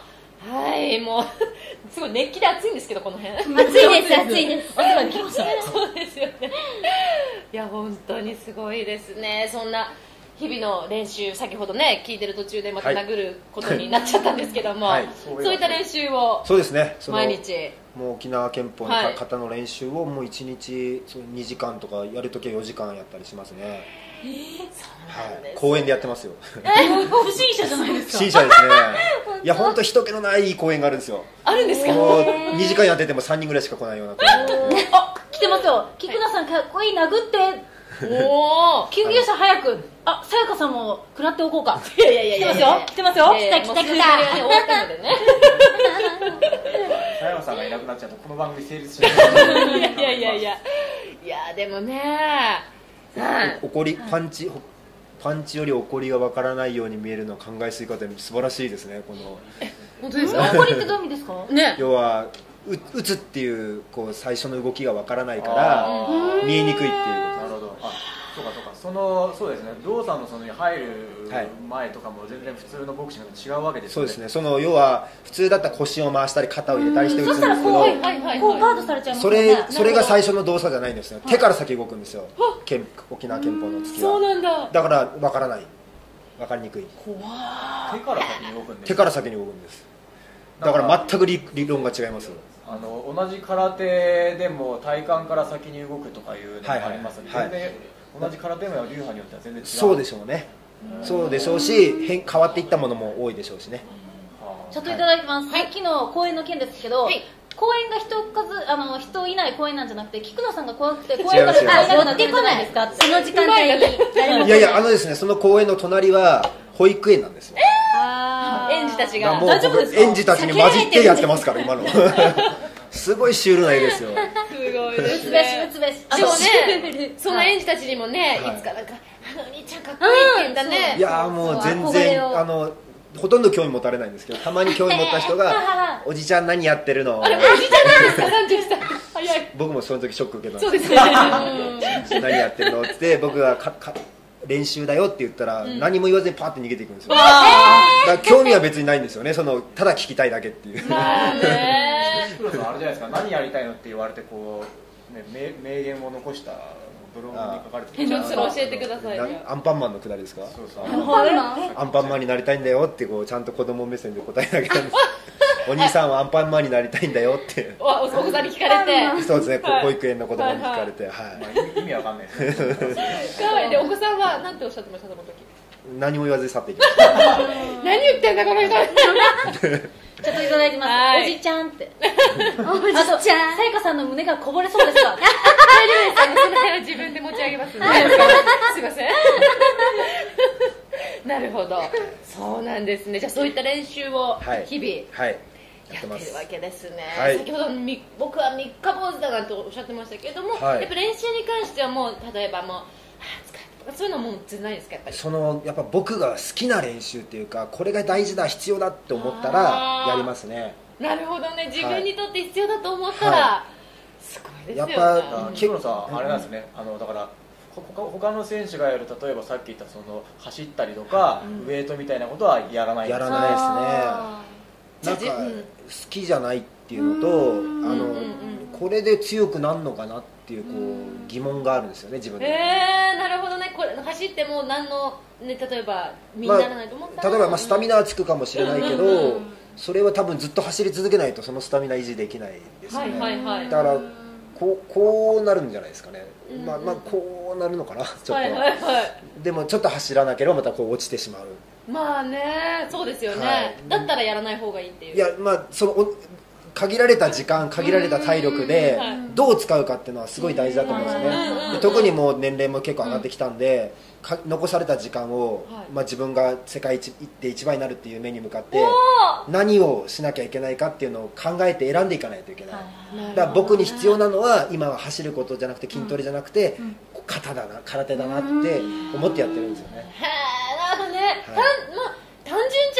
もうすごい熱気で暑いんですけど、この辺。 暑いです暑いです。 汗が来ました。 そうですよね。いや本当にすごいですね。そんな日々の練習、先ほどね聞いてる途中でまた殴ることになっちゃったんですけども、 はいそういった練習をそうですね、その毎日もう沖縄県法のはい方の練習をもういちにちそうにじかんとか、やるときはよじかんやったりしますね。はい、公園でやってますよ。 不審者じゃないですか。 不審者ですね。いや本当人気のない公園があるんですよ。 あるんですか。 もうにじかんやっててもさんにんぐらいしか来ないような公園。 あ、来てますよ。菊野さんかっこいい、殴って。 おー、 救急車早く。あ、さやかさんも食らっておこうか。 いやいやいやいや来てますよ。来てますよ。 いやいや来た来た来た。 もう数回終わったのでね。 佐山さんがいなくなっちゃうとこの番組成立しないいやいやいやいやいやでもね、はい怒りパンチパンチより怒りがわからないように見えるのは考えすぎ方で素晴らしいですね。この本当ですか。 怒りってどういう意味ですか。 ね、 要はう打つっていうこう最初の動きがわからないから見えにくいっていうこと。 なるほど。あ、そうかそうか。そのそうですね。動作のその入るはい前とかも全然普通のボクシングと違うわけですよね。 そうですね。その要は普通だったら腰を回したり肩を入れたりして打つんですけど、 はいはいはいこうガードされちゃいますそもんね。 れそれが最初の動作じゃないんですよ。手から先動くんですよ。憲沖縄憲法の突きそうは。 なんだ。 だからわからない。わかりにくい。 手から先に動くんです。 手から先に動くんです。だから全く理理論が違います。 あの同じ空手でも体幹から先に動くとかいうのがありますので、 はいはい全然同じ空手も流派によっては全然違う。 そうでしょうね。そうでしょうし、変変わっていったものも多いでしょうしね。 はあチャットいただいてます。さっきの公園の件ですけど、 はい公園が人数あの人いない公園なんじゃなくて、菊野さんが怖くて公園から人がいなくなってるじゃないですかって。 その時間帯に誰もいやいや、あのですね、その公園の隣は保育園なんですよ。 あー園児たちがだからもう大丈夫ですか僕園児たちに混じってやってますから今の。すごいシュールな絵ですよ。 すごいです別べしね。 別べし。 でもね、 はいその園児たちにもね、 はいいつかなんかあのお兄ちゃんかっこいいって言うんだね。 いやーもう全そう憧れを然あのほとんど興味持たれないんですけど、たまに興味持った人がおじちゃん何やってるの。 あれもうおじちゃんなんですか。さんじゅっさい。早い。 僕もその時ショック受けたんそうですですね。 何やってるのって言って、僕がかか練習だよって言ったら、何も言わずにパーって逃げていくんですよ。だから興味は別にないんですよね。そのただ聞きたいだけっていう。 まあね。 黒田さんあれじゃないですか。何やりたいのって言われてこう、ね、名名言を残したブログに書かれてちょっとそれ教えてくださいなね。 アンパンマンのくだりですか。 そうそう。 パンマンアンパンマンになりたいんだよってこうちゃんと子供目線で答えなきゃです。お兄さんはアンパンマンになりたいんだよっておお子さんに聞かれて。 そうですね、こはい保育園の子供に聞かれて、はいまあ、意味意味わかんないですね。 かわいい。でお子さんは何ておっしゃってましたその時。 何も言わずに去っていきました。 何言ってんだこの人。 ちょっといただいてます。 はいおじちゃんって。 おじあと、 ちゃんさやかさんの胸がこぼれそうですか。 大丈夫です。あのその辺は自分で持ち上げます。すいません。なるほど。そうなんですね。じゃあそういった練習をはい日々。 はい、ややってますってるわけですね、 はい先ほどみ僕は三日坊主だなんておっしゃってましたけれども、 はいやっぱ練習に関してはもう例えばもう、はあ、疲れたとかそういうのはもう全然ないですかやっぱり。 そのやっぱ僕が好きな練習っていうか、これが大事だ必要だって思ったらあーやりますね。 なるほどね、自分にとって必要だと思ったら、 はすごいですよね。 やっぱあ木村さんあれなんですね。あのだからほ他他の選手がやる例えばさっき言ったその走ったりとか、ウエイトみたいなことはやらないんですか。 やらないですね。 あーなんかじゃあじうん好きじゃないっていうのと、あの、 うんうんうんこれで強くなるのかなっていうこう疑問があるんですよね、自分で。 えー、なるほどね。これ走っても何の、ね、例えば身にならないと思ったら、 例えばまあスタミナはつくかもしれないけど、 うんうんうんそれは多分ずっと走り続けないとそのスタミナ維持できないですよはいね。 はいはい。 だからこうこうなるんじゃないですかね。 うんまあまあこうなるのかなちょっと、 はいはいはい。 でもちょっと走らなければまたこう落ちてしまう。 まあね、そうですよね、 はいだったらやらない方がいいっていう。 いやまあそのお限られた時間限られた体力でうんはいどう使うかっていうのはすごい大事だと思うんですようんね。で特にもう年齢も結構上がってきたんで、か残された時間を、 はいまあ、自分が世界一行って一番になるっていう目に向かってお何をしなきゃいけないかっていうのを考えて選んでいかないといけない。 ーだから僕に必要なのは今は走ることじゃなくて筋トレじゃなくて、こう肩だな空手だなって思ってやってるんですよね。 へえ、なるほどね、 はいたんまあ、単純っちゃ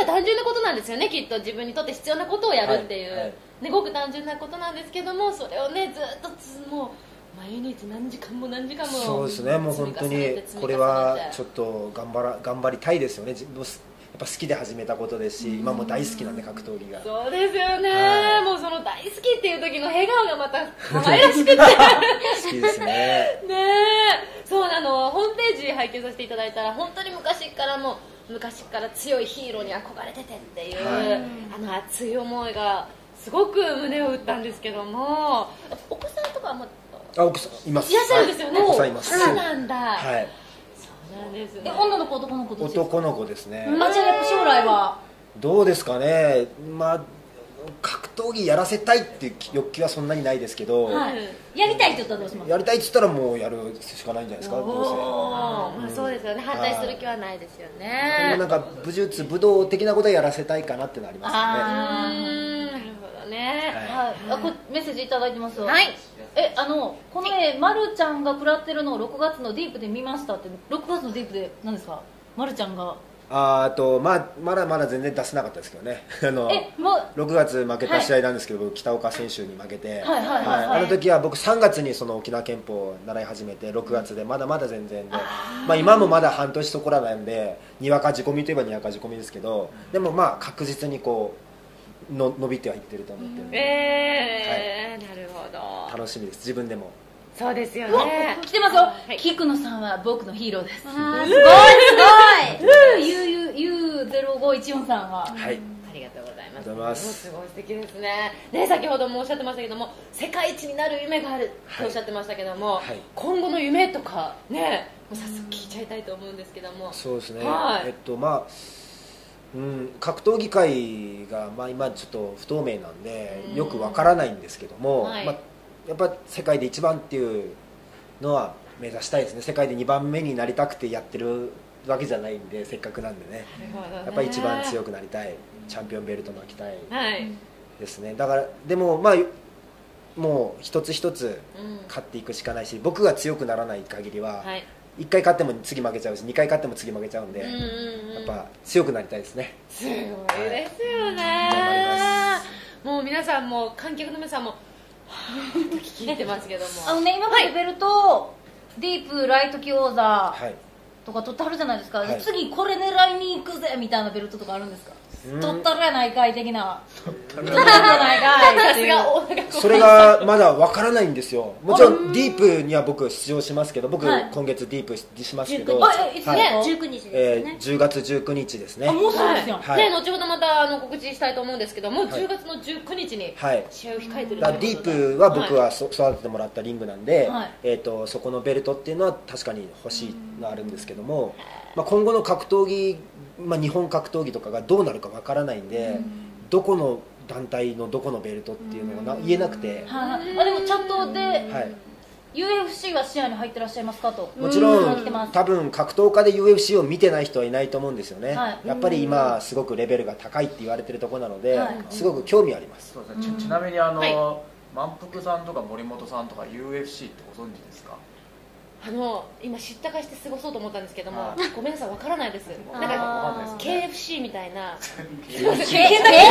単純なことなんですよね、きっと自分にとって必要なことをやるっていう、 はいはいね、ごく単純なことなんですけども、それをねずっとつもう毎日何時間も何時間もそうですね、もう本当にこれはちょっと頑張ら頑張りたいですよね。自分やっぱ好きで始めたことですし、今も大好きなんで格闘技が。 そうですよね、 はいもうその大好きっていう時の笑顔がまた可愛らしくて好きですね。 ねえ、そうなの、ホームページ拝見させていただいたら本当に昔からも昔から強いヒーローに憧れててっていう、 はい、 あの熱い思いがすごく胸を打ったんですけども、お子さんとかもあ、奥さんいます。 いらっしゃるんですよね。 お子さんいます。 そうなんだ。 はい。 そうなんですね。 え、女の子男の子どっちですか？ 男の子ですね。 あ、じゃあやっぱ将来はどうですかね。まあ格闘技やらせたいっていう欲求はそんなにないですけど、 はい、やりたいって言ったらどうします？ やりたいって言ったらもうやるしかないんじゃないですか。どうせ。 まあそうですよね。反対する気はないですよね。 なんか武術武道的なことをやらせたいかなってなりますよね。 あー、なるほどね。 はい、あ、こメッセージいただいてます。 はい。 え、あのこの絵、まるちゃんが食らってるのをろくがつのディープで見ましたって。ろくがつのディープで何ですか？まるちゃんがああと、まあ、まだまだ全然出せなかったですけどね。あのえ、もうろくがつ負けた試合なんですけど、はい、北岡選手に負けて、 はいはいはいはい、 あの時は僕さんがつにその沖縄拳法を習い始めて、ろくがつでまだまだ全然で、まあ、今もまだ半年そこらなんで、にわか仕込みといえばにわか仕込みですけど、でもまあ確実にこうの伸びてはいってると思ってるので、 えー、はい、なるほど、 楽しみです。自分でも。 そうですよね。 来てますよ、 はい、 菊野さんは僕のヒーローです。 あーすごいすごいユーゼロごいちよん さんは、 はい、 ありがとうございます。 ありがとうございます。 すごい素敵ですね。ね、先ほどもおっしゃってましたけども、世界一になる夢があるとおっしゃってましたけども、はいはい、今後の夢とかね、もう早速聞いちゃいたいと思うんですけども。 そうですね。 はい、 えっとまあ。うん、格闘技界が、まあ、今ちょっと不透明なんでよくわからないんですけども、はい、まあ、やっぱ世界で一番っていうのは目指したいですね。世界でにばんめになりたくてやってるわけじゃないんで、せっかくなんで ね, ねやっぱり一番強くなりたい、チャンピオンベルト巻きたいですね、はい、だからでもまあもう一つ一つ勝っていくしかないし、僕が強くならない限りは、はい、いっかい勝っても次負けちゃうし、にかい勝っても次負けちゃうんで、うんうんうん、やっぱ強くなりたいですね。 すごいですよね、はい、もう皆さんも観客の皆さんも聞いてますけどもあの、ね、今までベルト、はい、ディープライト級王座とか取ってはるじゃないですか、はい、次これ狙いに行くぜみたいなベルトとかあるんですか？取ったらやないかい的な、取ったらやないかいっていうそれがまだわからないんですよ。もちろんディープには僕出場しますけど、僕、はい、今月ディープしますけど、 いつね、じゅうくにちですね、 えー、じゅうがつじゅうくにちですね。 あ、もうそうですよ、 はい、ね、後ほどまたあの告知したいと思うんですけども、じゅうがつのじゅうくにちに試合を控えてる、 はい、だディープは僕はそ、はい、育ててもらったリングなんで、はい、えー、とそこのベルトっていうのは確かに欲しいのあるんですけども、まあ、今後の格闘技、まあ、日本格闘技とかがどうなるかわからないんで、うん、どこの団体のどこのベルトっていうのがな言えなくて、 はあ、あでもチャットで、はい、ユーエフシー は視野に入ってらっしゃいますかと。 もちろん多分格闘家で ユーエフシー を見てない人はいないと思うんですよね、はい、やっぱり今すごくレベルが高いって言われてるところなので、はい、すごく興味あります。 そうですね、ち, ちなみにあの、はい、満腹さんとか森本さんとか ユーエフシー ってご存知ですか？ あの今知ったかして過ごそうと思ったんですけども、ごめんなさい、わからないです。なんか ケーエフシー みたいなケンタッキー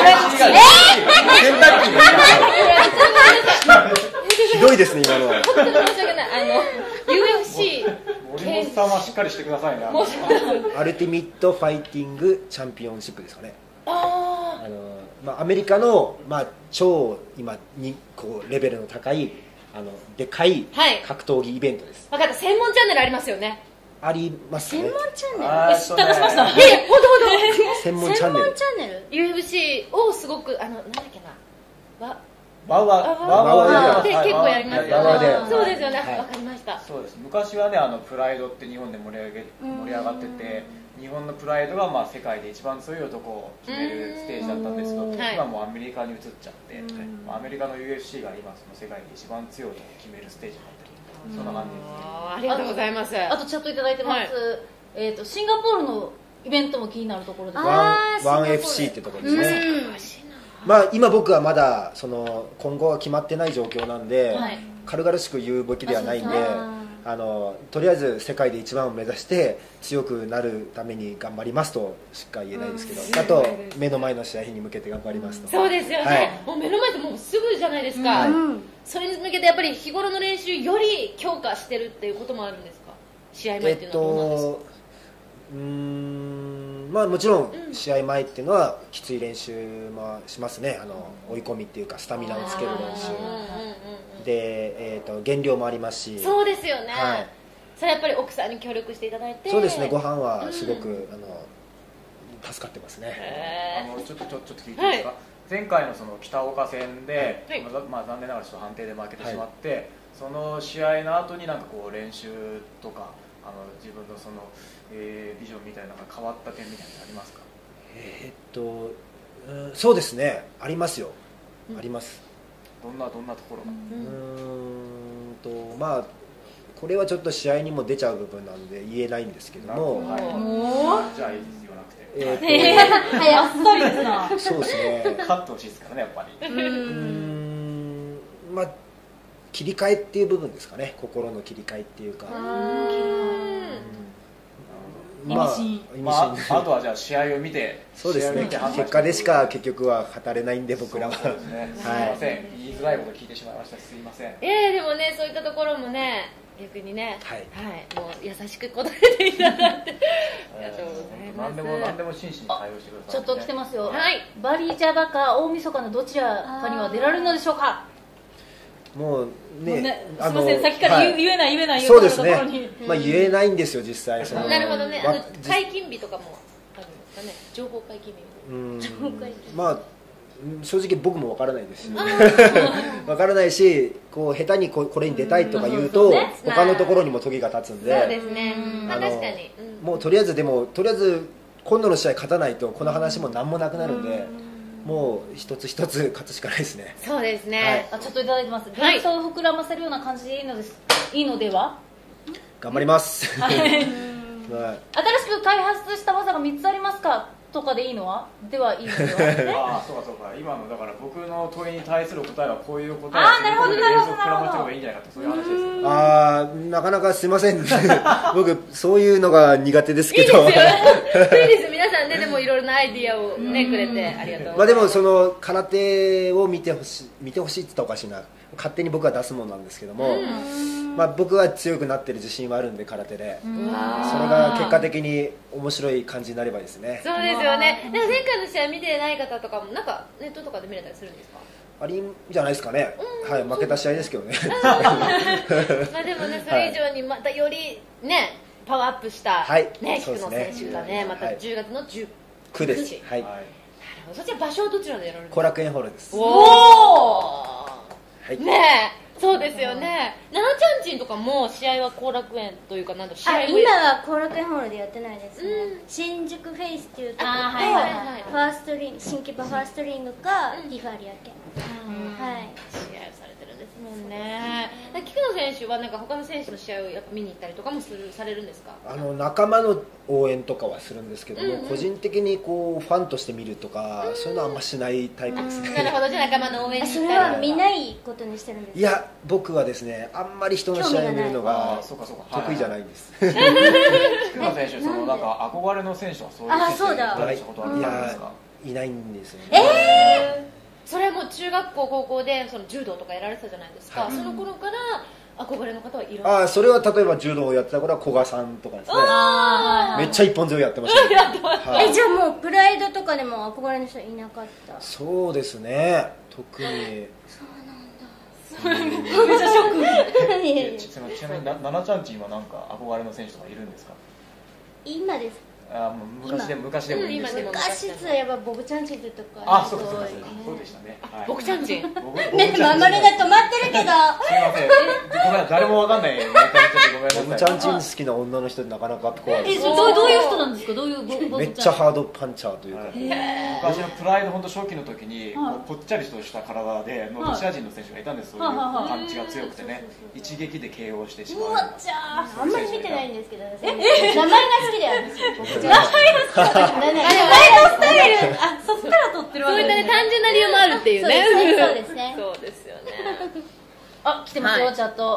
ひどいですね今のは。 本当に申し訳ない。あの ユーエフシー森本さんはしっかりしてくださいね。 アルティミットファイティングチャンピオンシップですかね。 ああの、まあ、アメリカの、まあ、超今にこうレベルの高いあのでかい格闘技イベントです。 分かった、専門チャンネルありますよね。 ありますね。 専門チャンネル、 知ったかしました。 いやいや、ほんとほんと専門チャンネル、 専門チャンネルユーエフシー をすごく、あの、なんだっけな、わワウワウワウワウで結構やりますよね。そうですよね、わかりました。 そうです。昔はね、あのプライドって日本で盛り上げ盛り上がってて、日本のプライドがまあ世界で一番強い男を決めるステージだったんですけど、今もうアメリカに移っちゃって、アメリカの ユーエフシー が今その世界で一番強い男を決めるステージになってる。そんな感じですね。 ありがとうございます。 あとチャットいただいてます。えっとシンガポールのイベントも気になるところです。 ワンエフシー ってところですね。まあ、今僕はまだその今後は決まってない状況なんで、はい、軽々しく言うべきではないんで、 あのとりあえず世界で一番を目指して強くなるために頑張りますとしか言えないですけど、 うんあと目の前の試合に向けて頑張りますと。 そうですよね、 はいもう目の前でもうすぐじゃないですか、 はいそれに向けてやっぱり日頃の練習より強化してるっていうこともあるんですか、試合前っていうのはどうなんですか？ えっとうーんまあもちろん試合前っていうのはきつい練習もしますね。あの追い込みっていうかスタミナをつける練習うんうんうんうんで、えー、と減量もありますし、 そうですよね、 はいそれやっぱり奥さんに協力していただいて。 そうですね、ご飯はすごく、 うんあの助かってますね。 へあのちょっとちょちょっと聞いていいですか、 は前回のその北岡戦で、 はいまあまあ、残念ながらちょっと判定で負けてしまって、その試合の後になんかこう練習とかあの自分のその、えービジョンみたいなのが変わった点みたいなのありますか？ えーっとうんそうですね、ありますよ、あります。 どんなどんなところが、 うーんとまあこれはちょっと試合にも出ちゃう部分なんで言えないんですけども、 はいもじゃあいいです言わなくて、 えーっとうあっさりですな。 そうですね勝ってほしいですからねやっぱり。 うーんまあ切り替えっていう部分ですかね、心の切り替えっていうか、まあ意味深意味まあ、 深あとはじゃあ試合を見て、 そうですね、 試合を見て判断して結果でしか結局は語れないんで僕らは。 そうですね、すみません、言いづらいこと聞いてしまいました、すみません。 えー、でもねそういったところもね逆にねはいもう優しく答えていただいてありがとうございます。 何でも何でも真摯に対応してください、 ちょっと来てますよ。 はいバリージャバか大晦日のどちらかには出られるのでしょうか。 もうもうね、 ねすあのみません、さっきから言,、 はい言えない言えない言そうですねところに。、 まあ、言えないんですよ実際そのなるほどね、あわの解禁日とかもあるんですかね、情報解禁日。 うんまあうん正直僕もわからないですしあーわからないしこう下手にここれに出たいとか言うと、 うんそうですね他のところにも時が経つんで、 そうですね、まああの確かに、うんもうとりあえずでもとりあえず今度の試合勝たないとこの話も何もなくなるんで、もう一つ一つ勝つしかないですね。 そうですね、 はいあ、ちょっといただいてます。 はい幻想を膨らませるような感じでいいのです。いいのでは？ 頑張ります。 はい。 はい新しく開発した技がみっつありますかとかでいいのはではいいのではああ、そうかそうか、今のだから僕の問いに対する答えはこういう答えあーなるほどなるほど膨らましてもいいんじゃないかと、そういう話ですよ。 あーなかなかすいません僕そういうのが苦手ですけどいいですよいいです皆さんねでもいろいろなアイディアをねくれてありがとうございます。 まあでもその空手を見てほしい見てほしいって言ったらおかしいな、勝手に僕は出すものなんですけども、まあ、僕は強くなってる自信はあるんで空手で、それが結果的に面白い感じになればいいですね。 そうですよね。でも前回の試合見てない方とかもなんかネットとかで見れたりするんですか？ ありんじゃないですかね、はい、負けた試合ですけどねまあでもねそれ以上にまたよりねパワーアップしたはいね菊野そうですね選手がねまたはいじゅうがつのじゅうくです、はい、 はい、 そちら場所はどちらでやられるんです後か？ 楽園ホールです。 おおはい、 ねえそうですよね。ななちゃんちんとかも試合は後楽園というかなんだ試合あを今は後楽園ホールでやってないですね、 うん新宿フェイスっていうところと、 あーはいはいはいファーストリング新木場ファーストリングか、 うんティファリア系、 うんはい試合をされてるんですもんね。菊野選手はなんか他の選手の試合をやっぱ見に行ったりとかもするされるんですか？ あの仲間の応援とかはするんですけども、 うんうん個人的にこうファンとして見るとか、そういうのはあんましないタイプですね、 なるほど、じゃあ仲間の応援あに行ったりそれは見ないことにしてるんですいや僕はですねあんまり人の試合を見るのあがあ、そうかそうか、 得意じゃないんです、 菊野選手、そのなんか憧れの選手はそういう選手あそうだいたりしたことあるんいですやか？ いないんですよね、 それはもう中学校高校でその柔道とかやられてたじゃないですか、 はいその頃から憧れの方はいるんですか？ ああそれは例えば柔道をやってた頃は古賀さんとかですね、めっちゃ一本背負いやってました、ね、 やってましたはいえじゃあもうプライドとかでも憧れの人いなかったそうですね特にえちそのちなみになななちゃんちんはなんか憧れの選手とかいるんですか？ 今ですあもう昔で今昔でもいいんですけど、 うん今昔といえばボブチャンチンとかあそうかそうかそうかそうでしたね、はい、 僕ちゃんちん僕僕目のままりが止まってるけどすいません、ごめん誰もわかんないネタにちょっとごめんなさい。 ボブちゃんちん好きな女の人ってなかなか怖いえ、 ですそどうどういう人なんですか？どういうボボめっちゃハードパンチャーというか、 昔のプライド本当初期の時に、 はいこうぽっちゃりとした体でのロシア人の選手がいたんです、そういうはいはいはいパンチが強くてね、一撃で ケーオー してしまう。 うわじゃああんまり見てないんですけど私名前が好きであるんですよボブチャンチン名前がスタイルあそっから撮ってるわそういったねけですね。 単純な理由もあるっていうねそうですねそうですねそうですよねあ来てますよ、 はいチャット。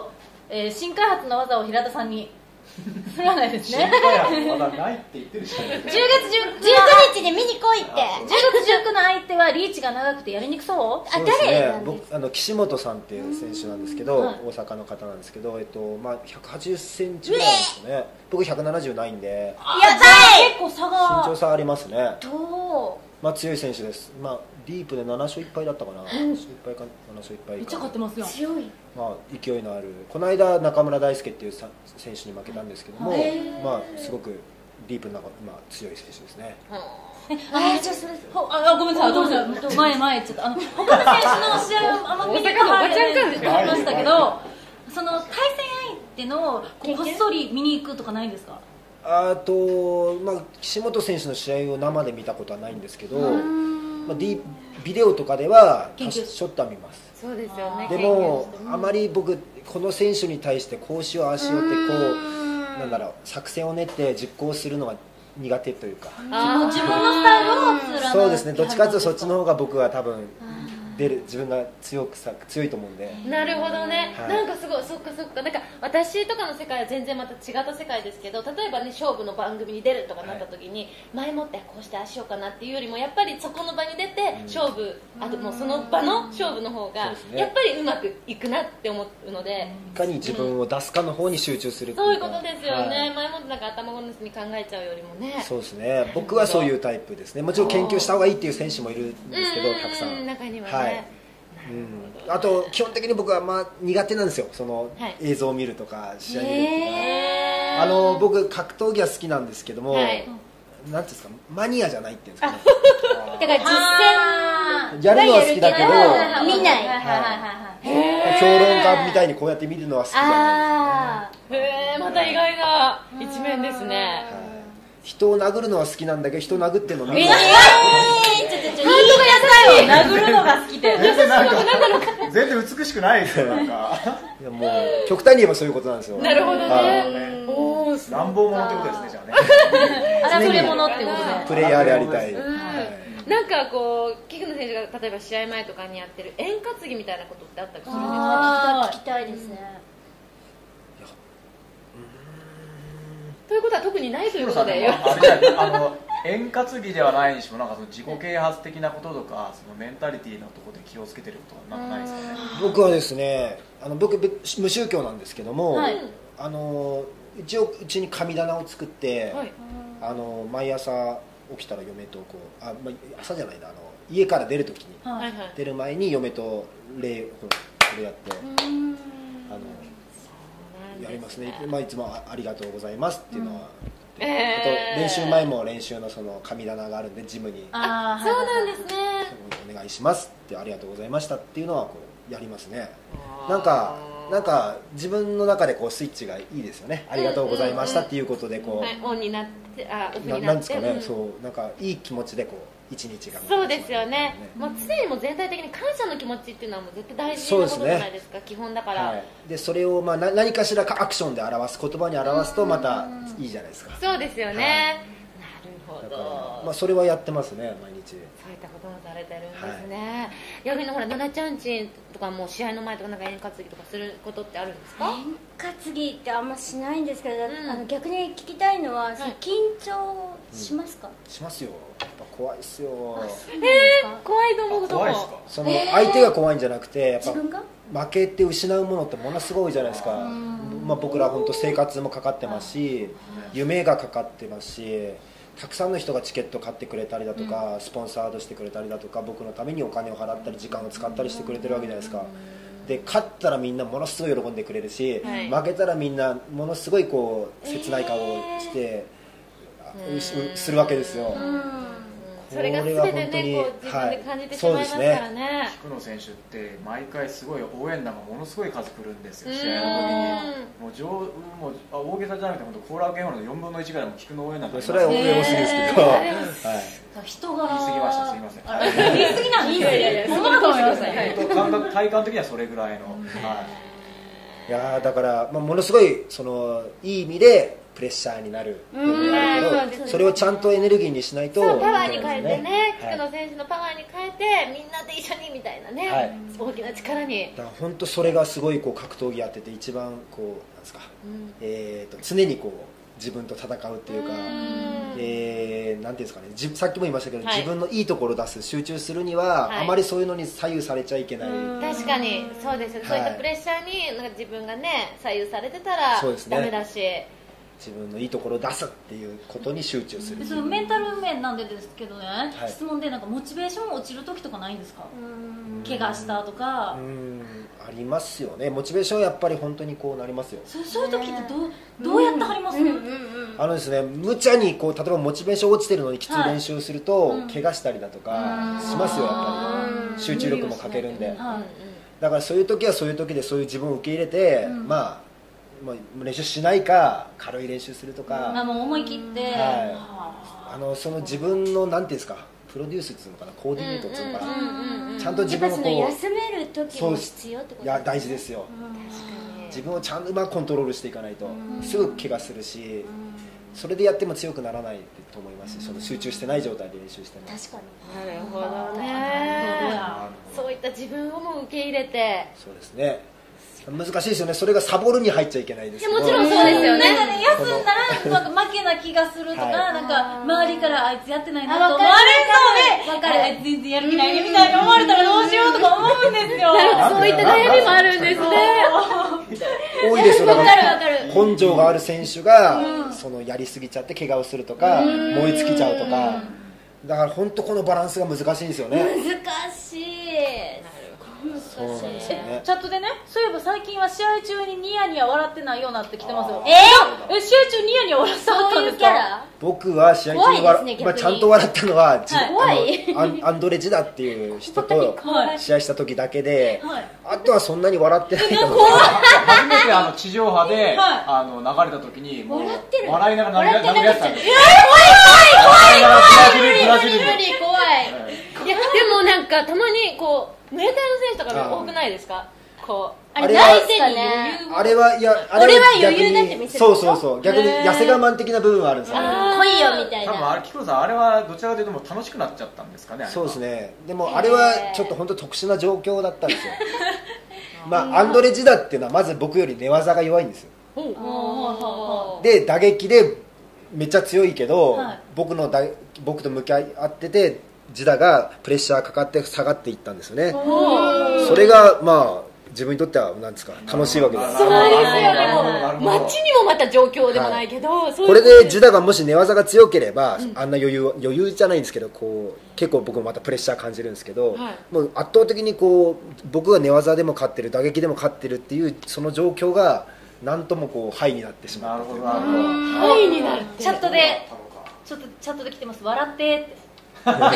えー新開発の技を平田さんに振らないです新ね。 開発まだないって言ってるしじゅうがつじゅうくじゅうくにちで見に来いって。 じゅうがつじゅうくの相手はリーチが長くてやりにくそう。 あ、 そうです誰なんですね、僕あの岸本さんっていう選手なんですけど、 はい大阪の方なんですけど、えっとまあ、ひゃくはちじゅっセンチぐらいなんですよね。僕ひゃくななじゅうないんでやばい結構差身が長差ありますね。 どまあ、強い選手です、まあ、ディープでなな勝いっぱいだったかな、なな勝いっぱいかなな勝いっぱいかうめっちゃ勝ってますよ。 強い。 まあ、勢いのある、この間中村大輔っていうさ選手に負けたんですけども、まあ、すごくディープな、まあ、強い選手ですね。 あ、じゃあそれ。 ほあごめんなさい、ごめんなさい、前前ちょっとあの他の選手の試合をあんま見てこないで思いましたけど、その対戦相手のこうこっそり見に行くとかないんですか？ あと、まあ、岸本選手の試合を生で見たことはないんですけど、まあ、D ビデオとかでは研究ショットは見ます。 そうですよね。 でもあまり僕この選手に対してこうしようああしようってこうなんだろう作戦を練って実行するのが苦手というか、 あー自分のスタイルを貫いてそうですね、どっちかというとそっちの方が僕は多分出る自分が強くさ強いと思うんで。 なるほどね、 はいなんかすごいそっかそっか、なんか私とかの世界は全然また違った世界ですけど、例えばね勝負の番組に出るとかなった時に、前もってこうしてああしようかなっていうよりもやっぱりそこの場に出て勝負、あともうその場の勝負の方がそうですねやっぱりうまくいくなって思うので、 いかに自分を出すかの方に集中するってそういうかことですよね、 はい前もってなんか頭ごなしに考えちゃうよりもね。 そうですね、僕はそういうタイプですね。もちろん研究した方がいいっていう選手もいるんですけど、たくさん中にはね、 はいうん、あと基本的に僕はまあ苦手なんですよ、そのはい映像を見るとか試合見るとか、 へーあの僕格闘技は好きなんですけども、 はいなんていうんですか、マニアじゃないっていうんですかね、 だから実あやるのは好きだけどー見ないはいはいはいはい評論家みたいにこうやって見るのは好きじゃないあへえ、また意外な一面ですね。 ですね、はい、人を殴るのは好きなんだけど人を殴ってるの見るえのはー、ちょちょちょ言いなさいよ、殴るのが好きで。 全然なんか全然美しくないですよ、なんかいやもう極端に言えばそういうことなんですよ。 なるほどね、 はいおーすごい乱暴者ってことですね、じゃあね荒ぶれ者ってことで。 プレイヤーでありたい、 うんなんかこう菊野選手が例えば試合前とかにやってる円担ぎみたいなことってあったりするんですか？ あ聞きたいですね。 ということは特にないというヒロさんことででもあれじゃないあの円担ぎではないにしてもなんかその自己啓発的なこととかそのメンタリティのところで気をつけてることはなんかないですかね。 僕はですね、あの僕無宗教なんですけども、 はいあの一応うちに神棚を作って、 はいあの毎朝起きたら嫁とこうあ、まあ、朝じゃないな、あの家から出るときにははいはい出る前に嫁と礼これやってあのやりますね、まあ、いつも あ, ありがとうございますっていうのは、 えあとー練習前も練習のその神棚があるんでジムにあーそうなんですね。 お願いしますってありがとうございましたっていうのはこうやりますね。なんかなんか自分の中でこうスイッチがいいですよね。ありがとうございましたっていうことでこう、 はい、オンになってあオフなになんってなですかね、 うんそうなんかいい気持ちでこう一日がそうですよね、もう常にもう全体的に感謝の気持ちっていうのはもう絶対大事なことじゃないですか、基本だから、 はい、でそれをまあな何かしらかアクションで表す、言葉に表すとまたいいじゃないですか。 そうですよね、なるほど、 だから、まあ、それはやってますね、毎日。 そういったこともされてるんですね、逆にほら奈々ちゃんちとかも試合の前とかなんか円担ぎとかすることってあるんですか？ 円担ぎってあんましないんですけど、 んあの逆に聞きたいのは、 い緊張しますか？ しますよ、やっぱ怖いっすよ。 えー、怖いと思うことも怖いですか。 その相手が怖いんじゃなくて、やっ自分がぱ負けて失うものってものすごいじゃないですか。まあ、僕ら本当生活もかかってますし、夢がかかってますし、たくさんの人がチケット買ってくれたりだとか、スポンサードしてくれたりだとか、僕のためにお金を払ったり時間を使ったりしてくれてるわけじゃないですか。で勝ったらみんなものすごい喜んでくれるし、 はい負けたらみんなものすごいこう切ない顔をして、 うんうしするわけですよ。 それが全てねこう自分で感じてしまいますからね、 菊野選手って毎回すごい応援団がものすごい数来るんですよ、 うん試合の時に。もう上もうあ大げさじゃなくて本当コーラーケンホールのよんぶんのいちぐらいも菊野応援団がいます。 それは応援をするんですけど、はい、 人柄言い過ぎました、すいません。 言い過ぎなんですよ。 いやいやいやそんなこと思いません。 本当感覚体感的にはそれぐらいの、はいいやーだから、まあ、ものすごいそのいい意味でプレッシャーになるっていうのがあるけど、それをちゃんとエネルギーにしないとそうパワーに変えてね、 はい菊野選手のパワーに変えてみんなで一緒にみたいなね、 はい大きな力に。 だから本当それがすごいこう格闘技やってて一番こうなんですか、 うんえー、と常にこう自分と戦うっていうか、えー、なんていうんですかね、じさっきも言いましたけど、 はい自分のいいところを出す集中するには、 はいあまりそういうのに左右されちゃいけない、 確かにそうですよ、 はいそういったプレッシャーになんか自分がね左右されてたらそうですねダメだし、 自分のいいところを出すっていうことに集中する。 そのメンタル面なんでですけどね、 はい質問でなんかモチベーション落ちる時とかないんですか？怪我したとか、 うーんありますよね。モチベーションはやっぱり本当にこうなりますよ。 そそういう時ってどうどうやってはります？ あのですね、無茶にこう例えばモチベーション落ちてるのにきついはい練習をすると、 うん怪我したりだとかしますよ、やっぱり集中力も欠けるんで、 はいだからそういう時はそういう時でそういう自分を受け入れて、 うんまあまあ練習しないか軽い練習するとか、 あもう思い切って、 はいはあのその自分のなんていうんですか、プロデュースっていうのかな、コーディネートっていうのかな、 うんうんちゃんと自やっぱその分をこう休める時も必要ってこといや大事ですよ、 うん自分をちゃんとうまくコントロールしていかないと、すぐ怪我するし、それでやっても強くならないと思いますし、その集中してない状態で練習しても確かになるほどなるほどねやそういった自分をも受け入れて、 そうですね、難しいですよね、それがサボるに入っちゃいけないですけど、 いやもちろんそうですよねなんかね、休んだらなんか負けな気がするとか、 はいなんか周りからあいつやってないなあと思われそうで、 わかるあいつ全然やる気ないねみたいに思われたらどうしようとか思うんですよ。 そういった悩みもあるんですね。 多いですよ、だわかかるわかる根性がある選手が、そのやりすぎちゃって怪我をするとか、燃え尽きちゃうとか、だから本当このバランスが難しいんですよね。 難しいそうなんですよね。 チャットでね、そういえば最近は試合中にニヤニヤ笑ってないようになってきてますよ。 ええ、試合中ニヤニヤ笑ってはったそういうんですか？ キャラ僕は試合中に怖いですね笑、 逆にまあ、ちゃんと笑ったのは、じはいあの怖いアンアンドレ・ジダっていう人とはい試合した時だけで、 はいあとはそんなに笑ってないと思う。 初めてあの地上波で、 はいあの流れた時にもう笑ってる笑いながら殴り笑って殴り合ってたんですよ。 無理無理無理怖い。いやでもなんかたまにこうムエタイの選手とかで多くないですか？こうあれあれはないですかねあれはいや、あれ俺は余逆裕だってに見せるでしょそうそうそう、逆に痩せ我慢的な部分はあるんですよね。 来いよみたい多分あれな菊野さんあれはどちらかというともう楽しくなっちゃったんですかね。あれはそうですね。でもあれはちょっと本当特殊な状況だったんですよ。まあアンドレ・ジダっていうのはまず僕より寝技が弱いんですよ。で打撃でめっちゃ強いけど、 はい僕のだ僕と向き合っててジダがプレッシャーかかって下がっていったんですよね。それがまあ自分にとってはなんですか楽しいわけです。 そうですよね。 なるほど街にもまた状況でもないけど、そういうこれでジダがもし寝技が強ければ、あんな余裕余裕じゃないんですけど、こう結構僕もまたプレッシャー感じるんですけど、 はいもう圧倒的にこう僕が寝技でも勝ってる、打撃でも勝ってるっていうその状況がなんともこうハイになってしまったというなるほどなるほど。 ハイになるってチャットで、ちょっとチャットで来てます。笑ってって。あ、笑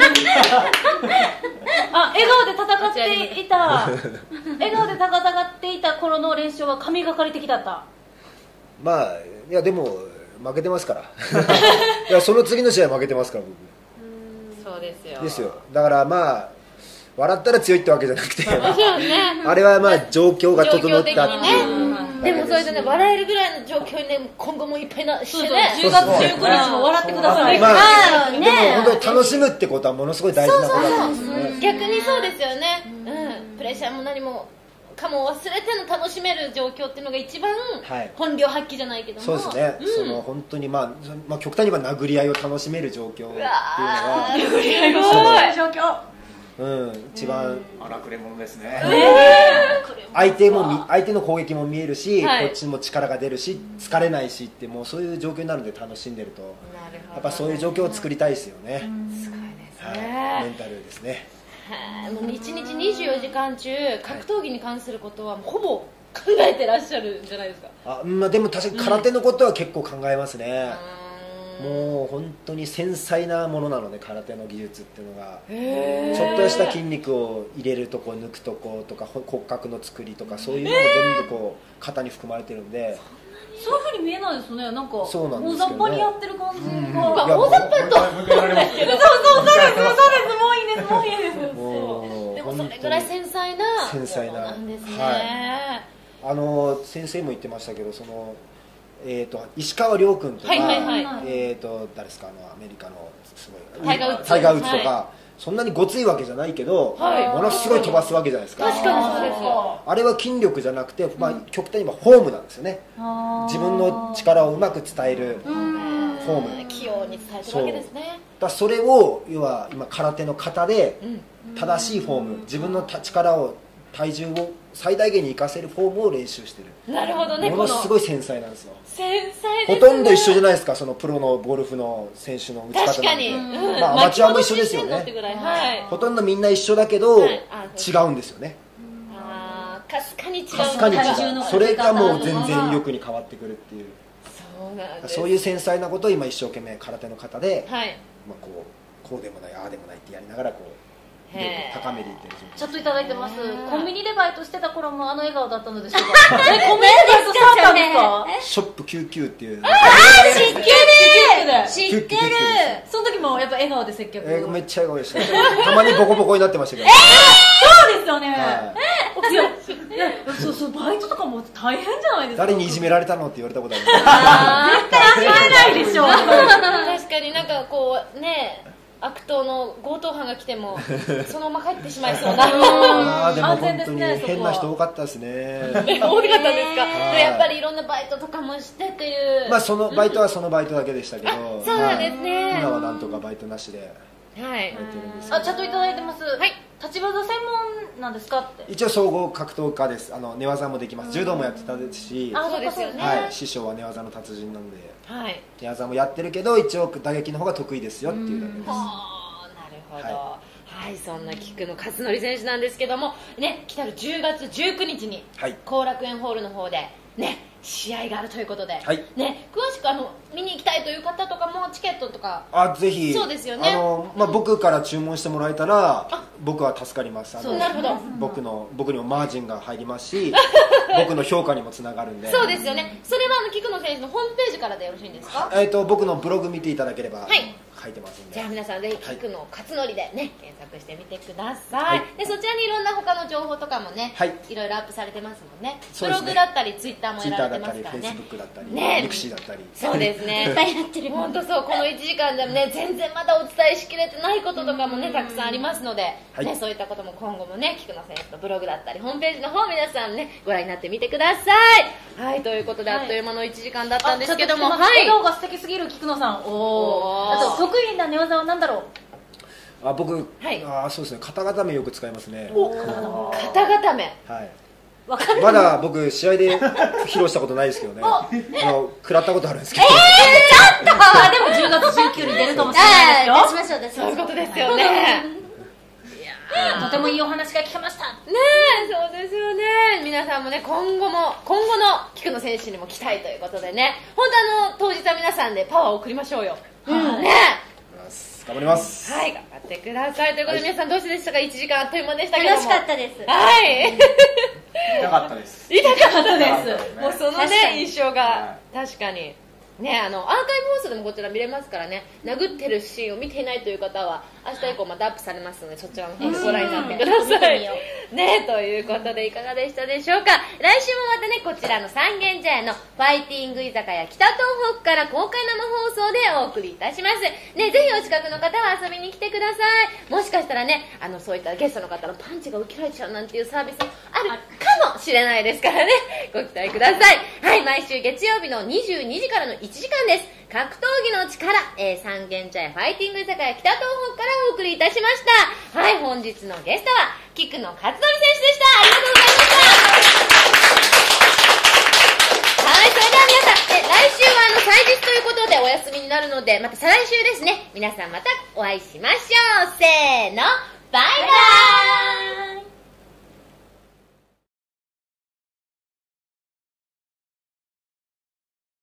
顔で戦っていた、笑顔で戦っていた頃の練習は神がかり的だった。 まあいやでも負けてますからいやその次の試合負けてますからそうですよ僕ですよ。だからまあ笑ったら強いってわけじゃなくてそうねあれはまあ状況が整ったっていう状況的にねでもそれでね笑えるぐらいの状況にね今後もいっぱいなしてねじゅうがつじゅうくにちも笑ってください。 まああーでねも本当に楽しむってことはものすごい大事なことだと思うんですよね。 逆にそうですよね、うん、プレッシャーも何もかも忘れての楽しめる状況っていうのが一番はい本領発揮じゃないけども、 そうですね、 んその本当に、まあ、そまあ極端に言えば殴り合いを楽しめる状況っていうのうわは、 ーすごい状況。 うん、一番荒くれ者ですね。 相手もみ相手の攻撃も見えるし、 はいこっちも力が出るし疲れないしってもうそういう状況になるので楽しんでるとなるほどやっぱそういう状況を作りたいですよね、 すごいですはい、メねンタルですね。 はいもういちにちにじゅうよじかん中格闘技に関することはもうほぼ考えてらっしゃるんじゃないですか。 あ、まあ、でも確かに空手のことは結構考えますね、 うもう本当に繊細なものなので空手の技術っていうのがへーちょっとした筋肉を入れるとこ抜くとことかほ骨格の作りとかそういうのも全部こう肩に含まれてるんで、 そういう風に見えないですね。なんかそうなんですけどね大雑把にやってる感じが。 うんまあいや大雑把ともう一回やられますけど。 そうそうそうですそうですもういいですもういいです。 もうでもそれぐらい繊細な繊細なものなんですね、 はあの先生も言ってましたけどそのえー、と石川遼君とか、 はいはいはい、 えー、と誰ですか、あのアメリカのすごいタイガーウッズタイガーウッズとか、 はそんなにごついわけじゃないけど、 はい、 ものすごい飛ばすわけじゃないですか。 確かにそうです。 あれは筋力じゃなくて、まあ、極端に言えばフォームなんですよね。自分の力をうまく伝えるフォーム、 器用に伝えてるわけですね。 だそれを要は今空手の型で正しいフォーム、自分の力を体重を最大限に活かせるフォームを練習してる。 なるほどね。 ものすごい繊細なんですよ。 繊細ですね。 ほとんど一緒じゃないですか、そのプロのゴルフの選手の打ち方なんて。 確かに、うん、 まあ、アマチュアも一緒ですよね。 はい、 ほとんどみんな一緒だけど、はい、違うんですよね。 ああ、かすかに違う。 かすかに違う。それがもう全然威力に変わってくるっていう。 そうなんです。 そういう繊細なことを今一生懸命空手の型で、 はい、 まあこうこうでもないああでもないってやりながらこう。高めていってる。 ちょっといただいてます。コンビニでバイトしてた頃もあの笑顔だったのでしょうか。え、コンビニでバイトしてたんですか？ ショップきゅうじゅうきゅうっていう。 ああ、知ってる。知ってる。その時もやっぱ笑顔で接客。 えー、めっちゃ笑顔でした。たまにボコボコになってましたけど。 えー、そうですよね。いや、そうそう、バイトとかも大変じゃないですか。 誰にいじめられたのって言われたことある。 絶対味わえないでしょ。 確かになんかこうね。悪党の強盗犯が来てもそのまま帰ってしまいそうな。 ああでも本当に変な人多かったですね。 多かったですか。やっぱりいろんなバイトとかもしてっていう。 まあそのバイトはそのバイトだけでしたけど。 そうなんですね。 今はなんとかバイトなしで。 はい。 あ、チャットいただいてます。はい。立ち技専門なんですかって。 一応総合格闘家です。あの寝技もできます。柔道もやってたですし。 あ、そうですよね。 はい。師匠は寝技の達人なんで。 はい。 寝技もやってるけど一応打撃の方が得意ですよっていうだけです。 はあ、なるほど。はい、そんな菊野勝則選手なんですけどもね、来たるじゅうがつじゅうくにちに後楽園ホールの方でね試合があるということで、はい、ね、詳しくあの見に行きたいという方とかもチケットとか、 あ、ぜひ。 そうですよね。 あの、まあ、僕から注文してもらえたら僕は助かります。あの、 なるほど。 僕の僕にもマージンが入りますし僕の評価にもつながるんで。 そうですよね。それはあの菊野選手のホームページからでよろしいんですか？ えっと僕のブログ見ていただければ、はい、書いてますんで。 じゃあ皆さんぜひ菊野勝則でね、検索してみてください、はい、でそちらにいろんな他の情報とかもね、はい、いろいろアップされてますもんね。ブログだったりツイッターもやられてますからね。 フェイスブックだったり、 ね、 ミクシーだったり。 そうですね。いっぱいやってる。本当そう。このいちじかんでもね、全然まだお伝えしきれてないこととかもねたくさんありますので、はい、ね、そういったことも今後もね菊野選手のブログだったりホームページの方皆さんねご覧になってみてください。はい、ということで、はい、あっという間のいちじかんだったんですけども、はい、 笑顔が素敵すぎる菊野さん。おお。あと得意な寝技は何だろう？ あ、僕、はい、あ、そうですね、肩固めよく使いますね。 お、肩固め。 はい。まだ僕試合で披露したことないですけどね。あの食らったことあるんですけど。 えー、ちょっと。でもじゅうがつじゅうくにちに出るかもしれないですよ。 出しましょう、出しましょう。 そういうことですよね。 とてもいいお話が聞けました。 ねえ、そうですよね。皆さんもね、今後も今後の菊野選手にも期待ということでね、本当あの当日は皆さんでパワーを送りましょうよ。うん、ね。 頑張ります。 はい、頑張ってください。ということで、皆さんどうしてでしたか？いちじかんあっという間でしたけども。 楽しかったです。 はい。 痛かったです。 痛かったです。もうそのね印象が確かに。ね、あのアーカイブ放送でもこちら見れますからね、殴ってるシーンを見ていないという方は明日以降またアップされますのでそちらの方でご覧になってください。ね、ということでいかがでしたでしょうか。来週もまたねこちらの三軒茶屋のファイティング居酒屋北東北から公開生放送でお送りいたします。ね、ぜひお近くの方は遊びに来てください。もしかしたらね、あのそういったゲストの方のパンチが受けられちゃうなんていうサービスもあるかもしれないですからね、ご期待ください。はい、毎週月曜日のにじゅうにじからのいちじかんです。格闘技の力、えー、三軒茶屋ファイティング居酒屋北東北からお送りいたしました。はい、本日のゲストは菊野勝則選手でした。ありがとうございました。はい、それでは皆さん、え来週はあの祭日ということでお休みになるので、また再来週ですね。皆さんまたお会いしましょう。せーの、バイバーイ。